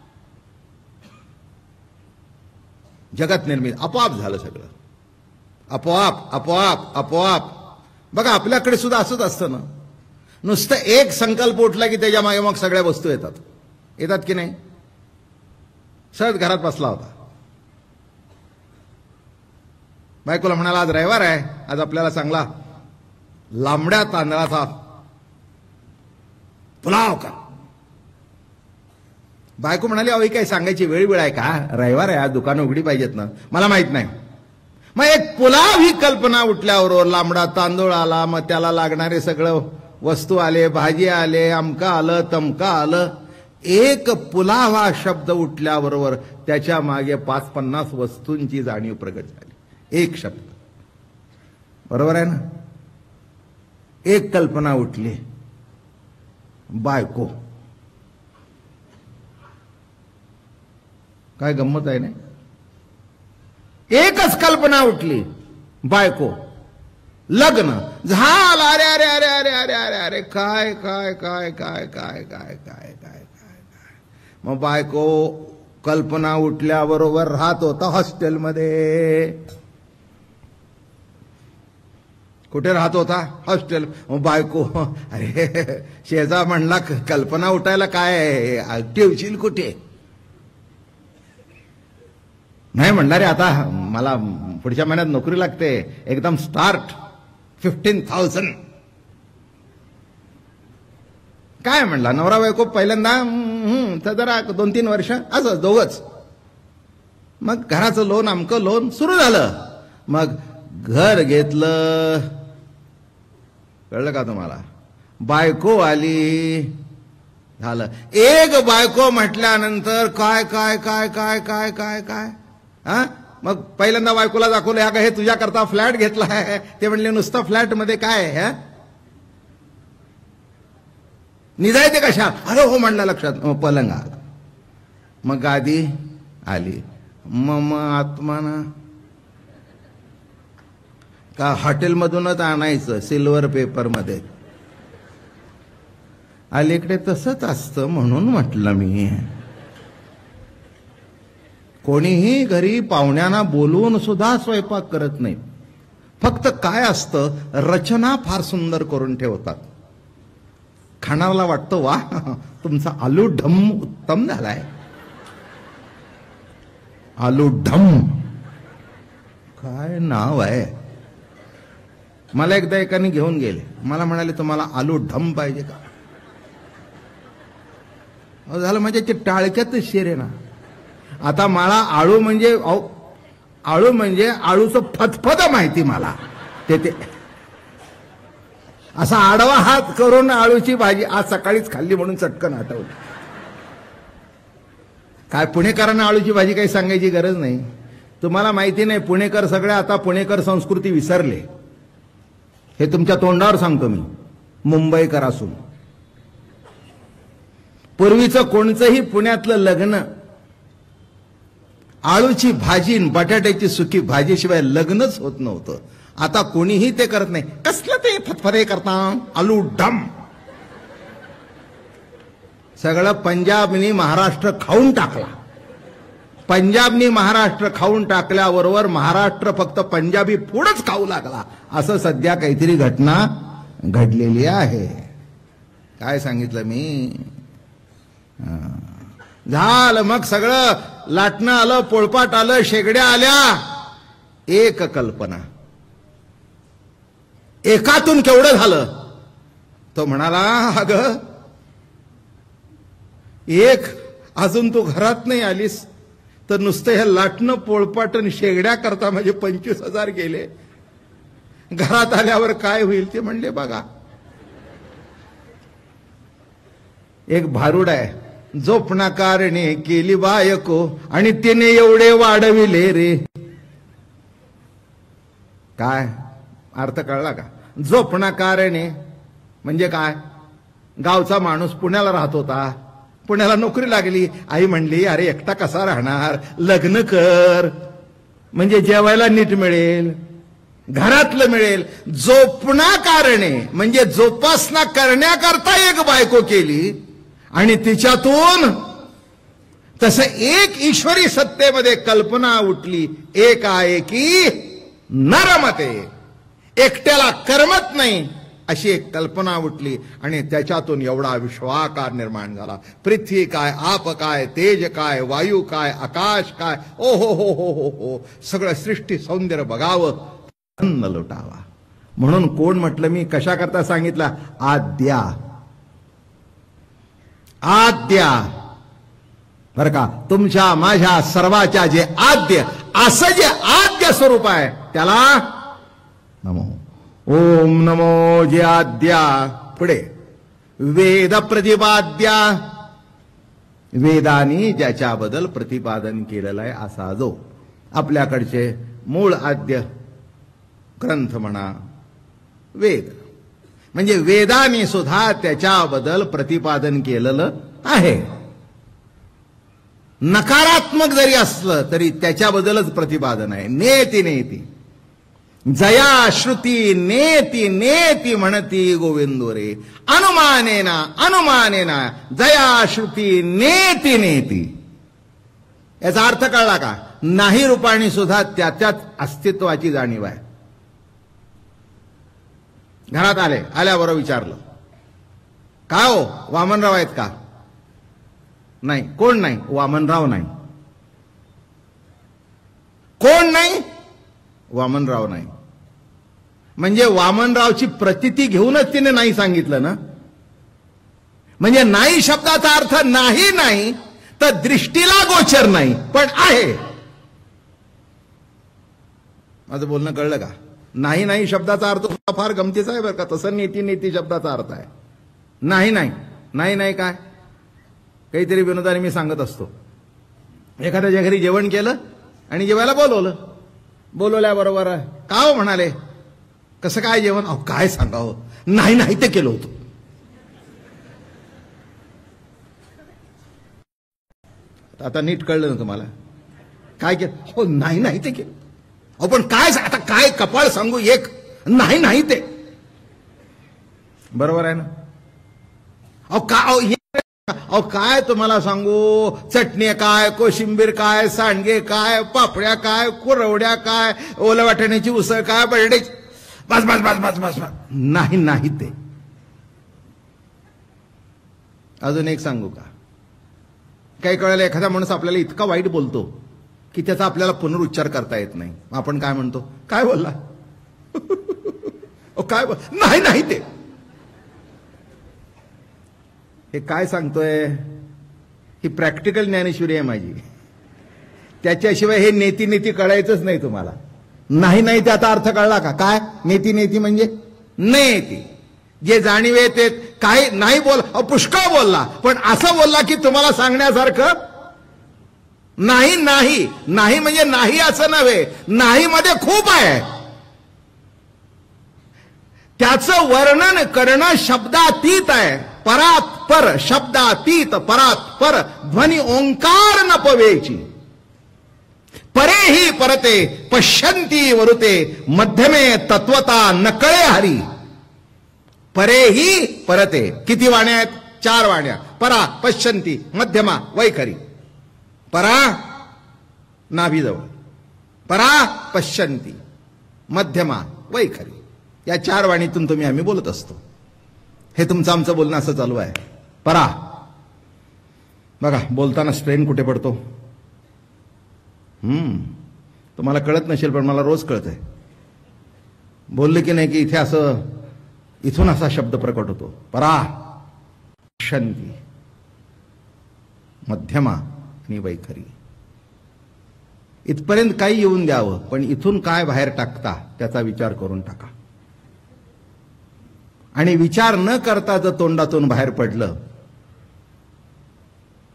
जगत निर्मित आपोआप झालं सगळं. आपोआप आपोआप आपोआप. बघा आपल्याकडे सुद्धा असंच असतं ना. नुसतं एक संकल्प उठला की त्याच्या मागे मग सगळ्या वस्तू येतात. येतात की नाही? सहज घरात बसला होता. बायकोला म्हणाला आज रविवार आहे, आज आपल्याला चांगला लांबड्या तांदळाचा पुलाव का. बायको म्हणाली अहो काही सांगायची वेळ वेळ आहे का? रविवार आहे, आज दुकानं उघडी पाहिजेत ना. मला माहित नाही. मग एक पुलाव ही कल्पना उठल्याबरोबर लांबडा तांदूळ आला, मग त्याला लागणारे सगळं वस्तू आले, भाजी आले, अमका आलं तमका आलं. एक पुलाव हा शब्द उठल्याबरोबर त्याच्या मागे पाच पन्नास वस्तूंची जाणीव प्रगट झाली. एक शब्द. बरोबर आहे ना? एक कल्पना उठली, बायको. काय गंमत आहे ना. एकच कल्पना उठली, बायको. लग्न झालं. अरे अरे अरे अरे अरे अरे अरे काय काय काय काय काय काय काय काय काय काय. मग बायको कल्पना उठल्याबरोबर राहत होता हॉस्टेलमध्ये. कुठे राहत होता? हॉस्टेल. मग बायको अरे शेजा म्हणला कल्पना उठायला काय ठेवशील कुठे? नाही म्हणणार रे आता मला पुढच्या महिन्यात नोकरी लागते, एकदम स्टार्ट फिफ्टीन थाउजंड. काय म्हणला नवरा बायको पहिल्यांदा तर जरा दोन तीन वर्ष असं दोघच. मग घराचं लोन अमकं लोन सुरू झालं. मग घर घेतलं. कळलं का तुम्हाला? बायको आली. झालं. एक बायको म्हटल्यानंतर काय काय काय काय काय काय काय हा. मग पहिल्यांदा बायकोला दाखवलं हा का हे तुझ्या करता फ्लॅट घेतला आहे. ते म्हणले नुसतं फ्लॅट मध्ये काय आहे निजायचे कशा? अरे हो म्हणलं लक्षात. पलंग आला. मग गादी आली. मम आत्माना का हॉटेलमधूनच आणायचं सिल्वर पेपर मध्ये. अलीकडे तसंच असतं म्हणून म्हटलं मी. कोणीही घरी पाहुण्यांना बोलवून सुद्धा स्वयंपाक करत नाही. फक्त काय असतं रचना फार सुंदर करून ठेवतात. खाणाऱ्याला वाटतं वा तुमचा आलू ढम उत्तम झालाय. आलू ढम काय नाव आहे. मला एकदा एकाने घेऊन गेले. मला म्हणाले तुम्हाला आलू ढम पाहिजे का? झालं म्हणजे टाळक्यातच शेर आहे ना. आता मला आळू म्हणजे आळू म्हणजे आळूचं फतफत माहिती मला. ते ते असा आडवा हात करून आळूची भाजी आज सकाळीच खाल्ली म्हणून चटकन आठवलं. काय पुणेकरांना आळूची भाजी काही सांगायची गरज नाही. तुम्हाला माहिती नाही पुणेकर सगळे आता पुणेकर संस्कृती विसरले. हे तुमच्या तोंडावर सांगतो मी मुंबईकर असून. पूर्वीचं कोणचंही पुण्यातलं लग्न आळूची भाजी बटाट्याची सुकी भाजीशिवाय लग्नच होत नव्हतं. आता कोणीही ते करत नाही. कसलं ते फतफरे करता आलू डम. सगळं पंजाबनी महाराष्ट्र खाऊन टाकला. पंजाबनी महाराष्ट्र खाऊन टाकल्याबरोबर महाराष्ट्र फक्त पंजाबी फूडच खाऊ लागला. असं सध्या काहीतरी घटना घडलेली आहे. काय सांगितलं मी? झालं. मग सगळं लाटणं आलं, पोळपाट आलं, शेगड्या आल्या. एक कल्पना. एकातून केवढं झालं? तो म्हणाला अगं एक अजून तू घरात नाही आलीस तर नुसतं हे लाटणं पोळपाट आणि शेगड्या करता माझे पंचवीस हजार गेले. घरात आल्यावर काय होईल ते म्हणले बघा. एक भारूड आहे झोपणा कारणे केली बायको आणि तिने एवढे वाढविले रे. काय अर्थ कळला का? झोपणा कारणे म्हणजे काय? गावचा माणूस पुण्याला राहत होता, पुण्याला नोकरी लागली, आई म्हणली अरे एकटा कसा राहणार, लग्न कर म्हणजे जेवायला नीट मिळेल, घरातलं मिळेल. झोपणा कारणे म्हणजे जोपासना करण्याकरता एक बायको केली आणि तिच्यातून तसं एक ईश्वरी सत्तेमध्ये कल्पना उठली, एक आहे की नरमते, एकट्याला करमत नाही अशी एक कल्पना उठली आणि त्याच्यातून एवढा विश्वाकार निर्माण झाला. पृथ्वी काय, आप काय, तेज काय, वायू काय, आकाश काय, ओ हो हो हो हो हो सगळं सृष्टी सौंदर्य बघावं, अन्न लुटावा. म्हणून कोण म्हटलं मी कशा करता सांगितलं? आद्या आद्या बर का, तुमच्या माझ्या सर्वाच्या जे आद्य असं जे आद्य स्वरूप आहे त्याला नमो. ओम नमो जे आद्या. पुढे वेद प्रतिपाद्या, वेदानी ज्याच्याबद्दल प्रतिपादन केलेलं आहे असा जो आपल्याकडचे मूळ आद्य ग्रंथ म्हणा वेद, म्हणजे वेदाने सुद्धा त्याच्याबद्दल प्रतिपादन केलेलं आहे. नकारात्मक जरी असलं तरी त्याच्याबद्दलच प्रतिपादन आहे. नेती नेती जया श्रुती नेती नेती म्हणती गोविंदोरे, अनुमानेना अनुमानेना जया श्रुती नेती नेती. याचा अर्थ कळला का? नाही रूपाने सुद्धा त्याच्याच अस्तित्वाची जाणीव आहे. घरात आले, आल्याबरोबर विचारलं काय हो वामनराव आहेत का? नाही. कोण नाही? वामनराव नाही. कोण नाही? वामनराव नाही. म्हणजे वामनरावची प्रतीती घेऊनच तिने नाही सांगितलं ना. म्हणजे नाही शब्दाचा अर्थ नाही नाही तर दृष्टीला गोचर नाही पण आहे. माझं बोलणं कळलं का? नाही नाही शब्दाचा अर्थ फार गमतीचा आहे बरं का. तसं नेती नेती शब्दाचा अर्थ आहे. नाही नाही नाही नाही काय काहीतरी विनोदाने मी सांगत असतो. एखाद्याच्या घरी जेवण केलं आणि जेवायला बोलवलं, बोलवल्याबरोबर का हो म्हणाले कसं काय जेवण? अहो काय सांगावं, नाही नाही ते केलं होतं. आता नीट कळलं ना तुम्हाला काय केलं? हो नाही नाही ते केलं. अहो पण काय आता काय कपाळ सांगू, एक नाही नाही ते बरोबर आहे ना. अहो का अहो काय तुम्हाला सांगू, चटणी काय, कोशिंबीर काय, सांडगे काय, पापड्या काय, कुरवड्या काय, ओल्या वाटण्याची उसळ काय, बर्डे बस बस बस बस बस नाही नाही ते. अजून एक सांगू का? काही कळलं एखादा माणूस आपल्याला इतका वाईट बोलतो की त्याचा आपल्याला पुनरुच्चार करता येत नाही. आपण काय म्हणतो? काय बोलला? काय बोल नाही नाही ते. हे काय सांगतोय? ही प्रॅक्टिकल ज्ञानेश्वरी आहे माझी. त्याच्याशिवाय हे नेती नेती कळायचंच नाही तुम्हाला. नाही नाही त्याचा अर्थ कळला का? काय नेती नेती म्हणजे नेती जे जाणीव येते. काय नाही बोल पुष्कळ बोलला पण असं बोलला की तुम्हाला सांगण्यासारखं नाही. नाही नाही म्हणजे नाही असं नव्हे, नाही मध्ये खूप आहे. त्याचं वर्णन करणं शब्दातीत आहे. परात पर शब्दातीत परात पर ध्वनी ओंकार न पवेची. परे ही परते पश्यंती वरुते मध्यमे तत्वता नकळे हरी. परे ही परते किती वाण्या आहेत? चार वाण्या. परा पश्यंती मध्यमा वैखरी. परा नाभीजवळ, परा पश्यंती मध्यमा वैखरी या चार वाणीतून तुम्ही आम्ही बोलत असतो. हे तुमचं आमचं बोलणं असं चालू आहे. परा बघा बोलताना स्ट्रेन कुठे पडतो? हम्म तुम्हाला कळत नसेल पण मला रोज कळत आहे. बोलले की नाही की इथे असं इथून असा शब्द प्रकट होतो. परा शांती मध्यमा आणि वैखरी. इथपर्यंत काही येऊन द्यावं पण इथून काय बाहेर टाकता त्याचा विचार करून टाका. आणि विचार न करता जर तोंडातून बाहेर पडलं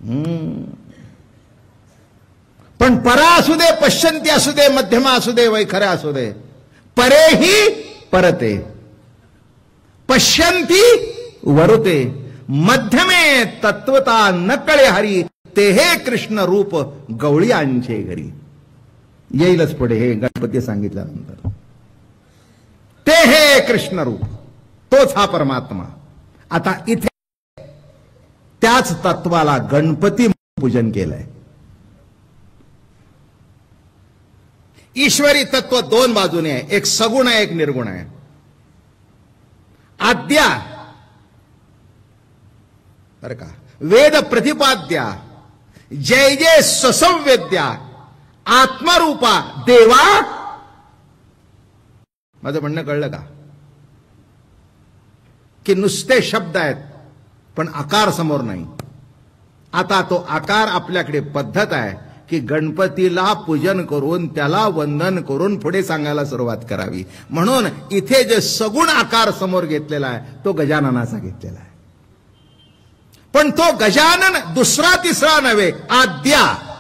पण परा असू दे, पश्यंती असू दे, मध्यमा असू दे, वैखऱ्या असू दे, परेही परते, पश्यंती वरुते, मध्यमे तत्वता न कळे हरी, ते हे कृष्ण रूप गवळीयांचे घरी. येईलच पुढे हे गणपती सांगितल्यानंतर. ते हे कृष्ण रूप, तोच हा परमात्मा. आता इथे त्याच तत्वाला गणपती पूजन केलंय. ईश्वरी तत्व दोन बाजूने आहे, एक सगुण आहे, एक निर्गुण आहे. आद्या बर का, वेद प्रतिपाद्या, जय जय ससंवेद्या, आत्मरूपा देवा. माझं म्हणणं कळलं का? की नुसते शब्द आहेत पण आकार समोर नाही. आता तो आकार आपल्याकडे पद्धत आहे की गणपतीला पूजन करून त्याला वंदन करून पुढे सांगायला सुरुवात करावी. म्हणून इथे जे सगुण आकार समोर घेतलेला आहे तो गजाननाचा घेतलेला आहे. पण तो गजानन दुसरा तिसरा नव्हे, आद्या.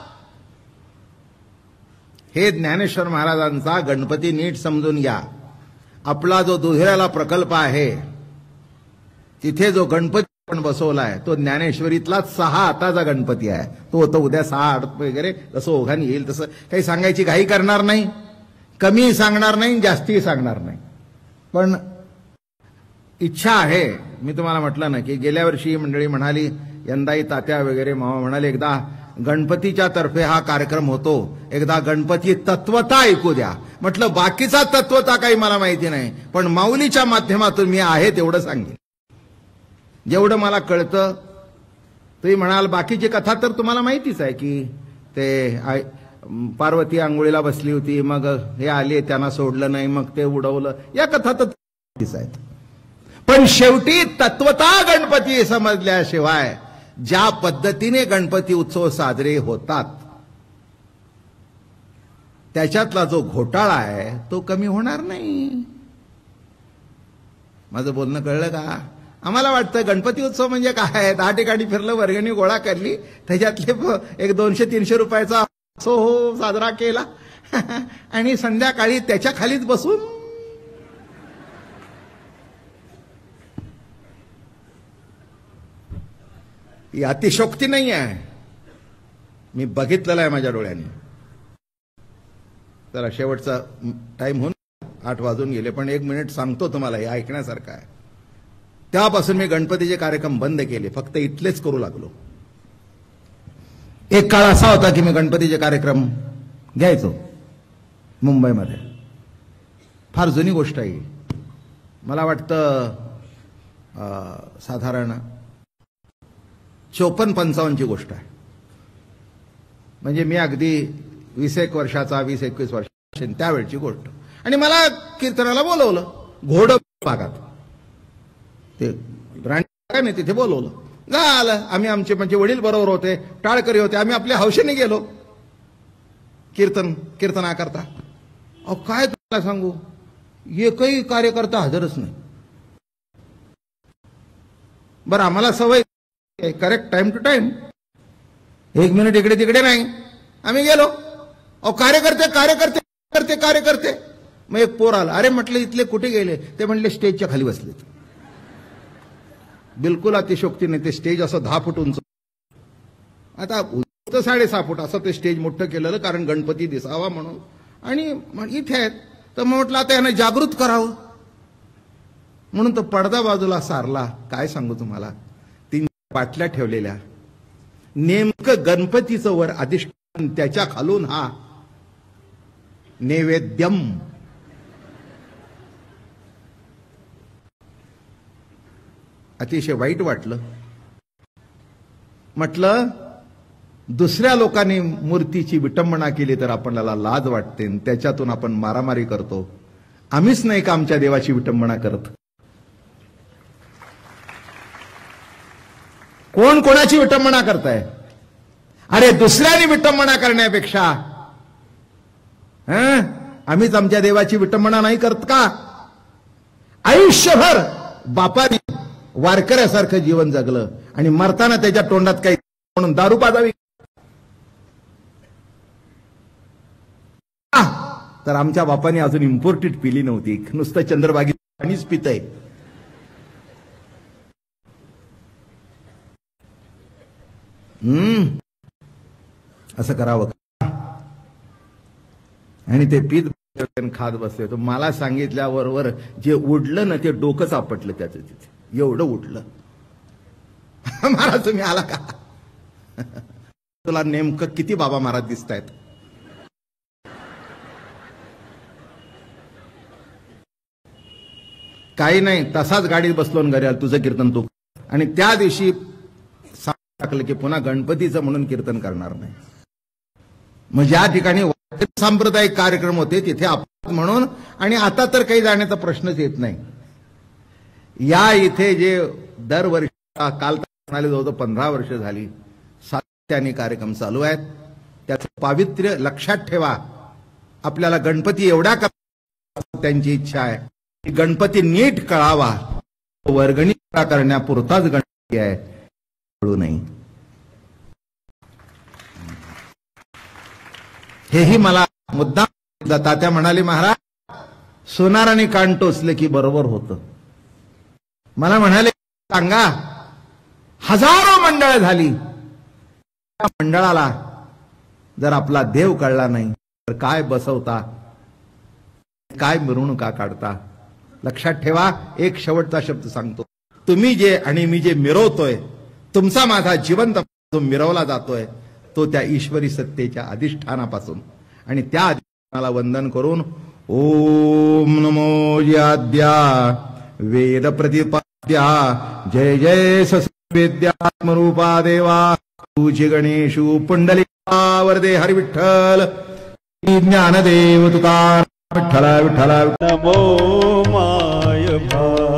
हे ज्ञानेश्वर महाराजांचा गणपती नीट समजून घ्या. आपला जो दुहेऱ्याला प्रकल्प आहे तिथे जो गणपती आपण बसवलाय तो ज्ञानेश्वरीतलाच सहा हाताचा गणपती आहे. तो तो उद्या सहा हात वगैरे जसं ओघाने येईल तसं काही सांगायची घाई करणार नाही, कमी सांगणार नाही, जास्ती सांगणार नाही. पण इच्छा आहे, मी तुम्हाला म्हटलं ना की गेल्या वर्षी ही मंडळी म्हणाली, यंदाही तात्या वगैरे मामा म्हणाले एकदा गणपतीच्या तर्फे हा कार्यक्रम होतो, एकदा गणपती तत्वता ऐकू द्या. म्हटलं बाकीचा तत्वता काही मला माहिती नाही, पण माऊलीच्या माध्यमातून मी आहे तेवढं सांगेन, जेवढं मला कळतं. तुम्ही म्हणाल बाकीची कथा तर तुम्हाला माहितीच आहे की ते पार्वती आंघोळीला बसली होती, मग हे आले त्यांना सोडलं नाही, मग ते उडवलं, या कथा तर माहितीच आहेत. पण शेवटी तत्वता गणपती समजल्याशिवाय ज्या पद्धतीने गणपती उत्सव साजरे होतात त्याच्यातला जो घोटाळा आहे तो कमी होणार नाही. माझं बोलणं कळलं का? आम्हाला वाटतं गणपती उत्सव म्हणजे काय, दहा ठिकाणी फिरलं, वर्गणी गोळा करली, त्याच्यातले एक दोनशे तीनशे रुपयाचा सो हो साजरा केला आणि संध्याकाळी त्याच्या खालीच बसून ही अतिशोक्ती नाही आहे. मी बघितलेलं आहे माझ्या डोळ्यांनी. तर शेवटचा टाइम होऊन आठ वाजून गेले, पण एक मिनिट सांगतो तुम्हाला, हे ऐकण्यासारखं आहे. तेव्हापासून मी गणपतीचे कार्यक्रम बंद केले, फक्त इथलेच करू लागलो. एक काळ असा होता की मी गणपतीचे कार्यक्रम घ्यायचो मुंबईमध्ये. फार जुनी गोष्ट आहे, मला वाटतं साधारण चोपन्न पंचावन्नची गोष्ट आहे. म्हणजे मी अगदी वीस एक वर्षाचा, वीस एकवीस वर्ष त्यावेळची गोष्ट. आणि मला कीर्तनाला बोलवलं घोड भागात, ते राणी नाही तिथे बोलवलं. झालं, आम्ही आमचे म्हणजे वडील बरोबर होते, टाळकरी होते, आम्ही आपल्या हौशेने गेलो कीर्तन कीर्तना करता. अहो काय तुम्हाला सांगू, एकही कार्यकर्ता हजरच नाही. बरं आम्हाला सवय करेक्ट टाइम टू टाइम, एक मिनिट इकडे तिकडे नाही. आम्ही गेलो, अहो कार्यकर्ते कार्यकर्ते करते कार्यकर्ते. मग एक पोर आला, अरे म्हटलं इथले कुठे गेले? ते म्हणले स्टेजच्या खाली बसलेत. बिलकुल अतिशोक्ती नाही, ते स्टेज असं दहा फूट उंच. आता उंच साडेसहा फूट असं ते स्टेज मोठं केलेलं, कारण गणपती दिसावा म्हणून. आणि इथे आहेत तर मग म्हटलं आता यानं जागृत करावं म्हणून तो पडदा बाजूला सारला. काय सांगू तुम्हाला, तीन पाटल्या ठेवलेल्या, नेमकं गणपतीचं वर अधिष्ठान, त्याच्या खालून हा नैवेद्यम. अतिशय वाईट वाटलं. म्हटलं दुसऱ्या लोकांनी मूर्तीची विटंबना केली तर आपल्याला लाज वाटते, त्याच्यातून आपण मारामारी करतो. आम्हीच नाही का आमच्या देवाची विटंबना करत? कोण कोणाची विटंबना करताय? अरे दुसऱ्याने विटंबना करण्यापेक्षा हं आम्हीच आमच्या देवाची विटंबना नाही करत का? आयुष्यभर बापाने वारकऱ्यासारखं जीवन जगलं आणि मरताना त्याच्या तोंडात काही म्हणून दारू पाजावी तर आमच्या बापाने अजून इम्पोर्टेड पिली नव्हती, नुसतं चंद्रभागी पाणीच पितय. हम्म असं करावं आणि ते पीत खात बसले. तो मला सांगितल्याबरोबर जे उडलं ना ते डोकंच आपटलं त्याचं, तिथे एवढं उडलं. महाराज तुम्ही आला का? तुला नेमकं किती बाबा महाराज दिसत आहेत? काही नाही, तसाच गाडीत बसलो घरी आलो, तुझं कीर्तन तू. आणि त्या दिवशी टाकलं की पुन्हा गणपतीचं म्हणून कीर्तन करणार नाही. मग ज्या ठिकाणी सांप्रदायिक कार्यक्रम होते तिथे आपण म्हणून, आणि आता तर काही जाण्याचा प्रश्नच येत नाही. या इथे जे दरवर्षी काल म्हणाले जवळ पंधरा वर्ष झाली सातत्याने कार्यक्रम चालू आहेत. त्याचं पावित्र्य लक्षात ठेवा. आपल्याला गणपती एवढा त्यांची इच्छा आहे की गणपती नीट कळावा, वर्गणी करण्यापुरताच गणपती आहे, कळू नाही. हेही मला मुद्दा तात्या म्हणाले, महाराज सोनाराने कान टोचले की बरोबर होतं. मला म्हणाले सांगा, हजारो मंडळ झाली, त्या मंडळाला जर आपला देव कळला नाही तर काय बसवता, काय मिरवणुका काढता. लक्षात ठेवा. एक शेवटचा शब्द सांगतो. तुम्ही जे आणि मी जे मिरवतोय, तुमचा माझा जिवंत जो मिरवला जातोय तो त्या ईश्वरी सत्तेच्या अधिष्ठानापासून, आणि त्या अधिष्ठानाला वंदन करून ओम नमो याद्या वेद प्रतिपाद्या जय जय सविद्यात्मरूपा देवा तुझी गणेशू पुंडलिका वरदे हरी विठ्ठल ज्ञानदेव तुकार विठ्ठला विठ्ठला. नमो माय भा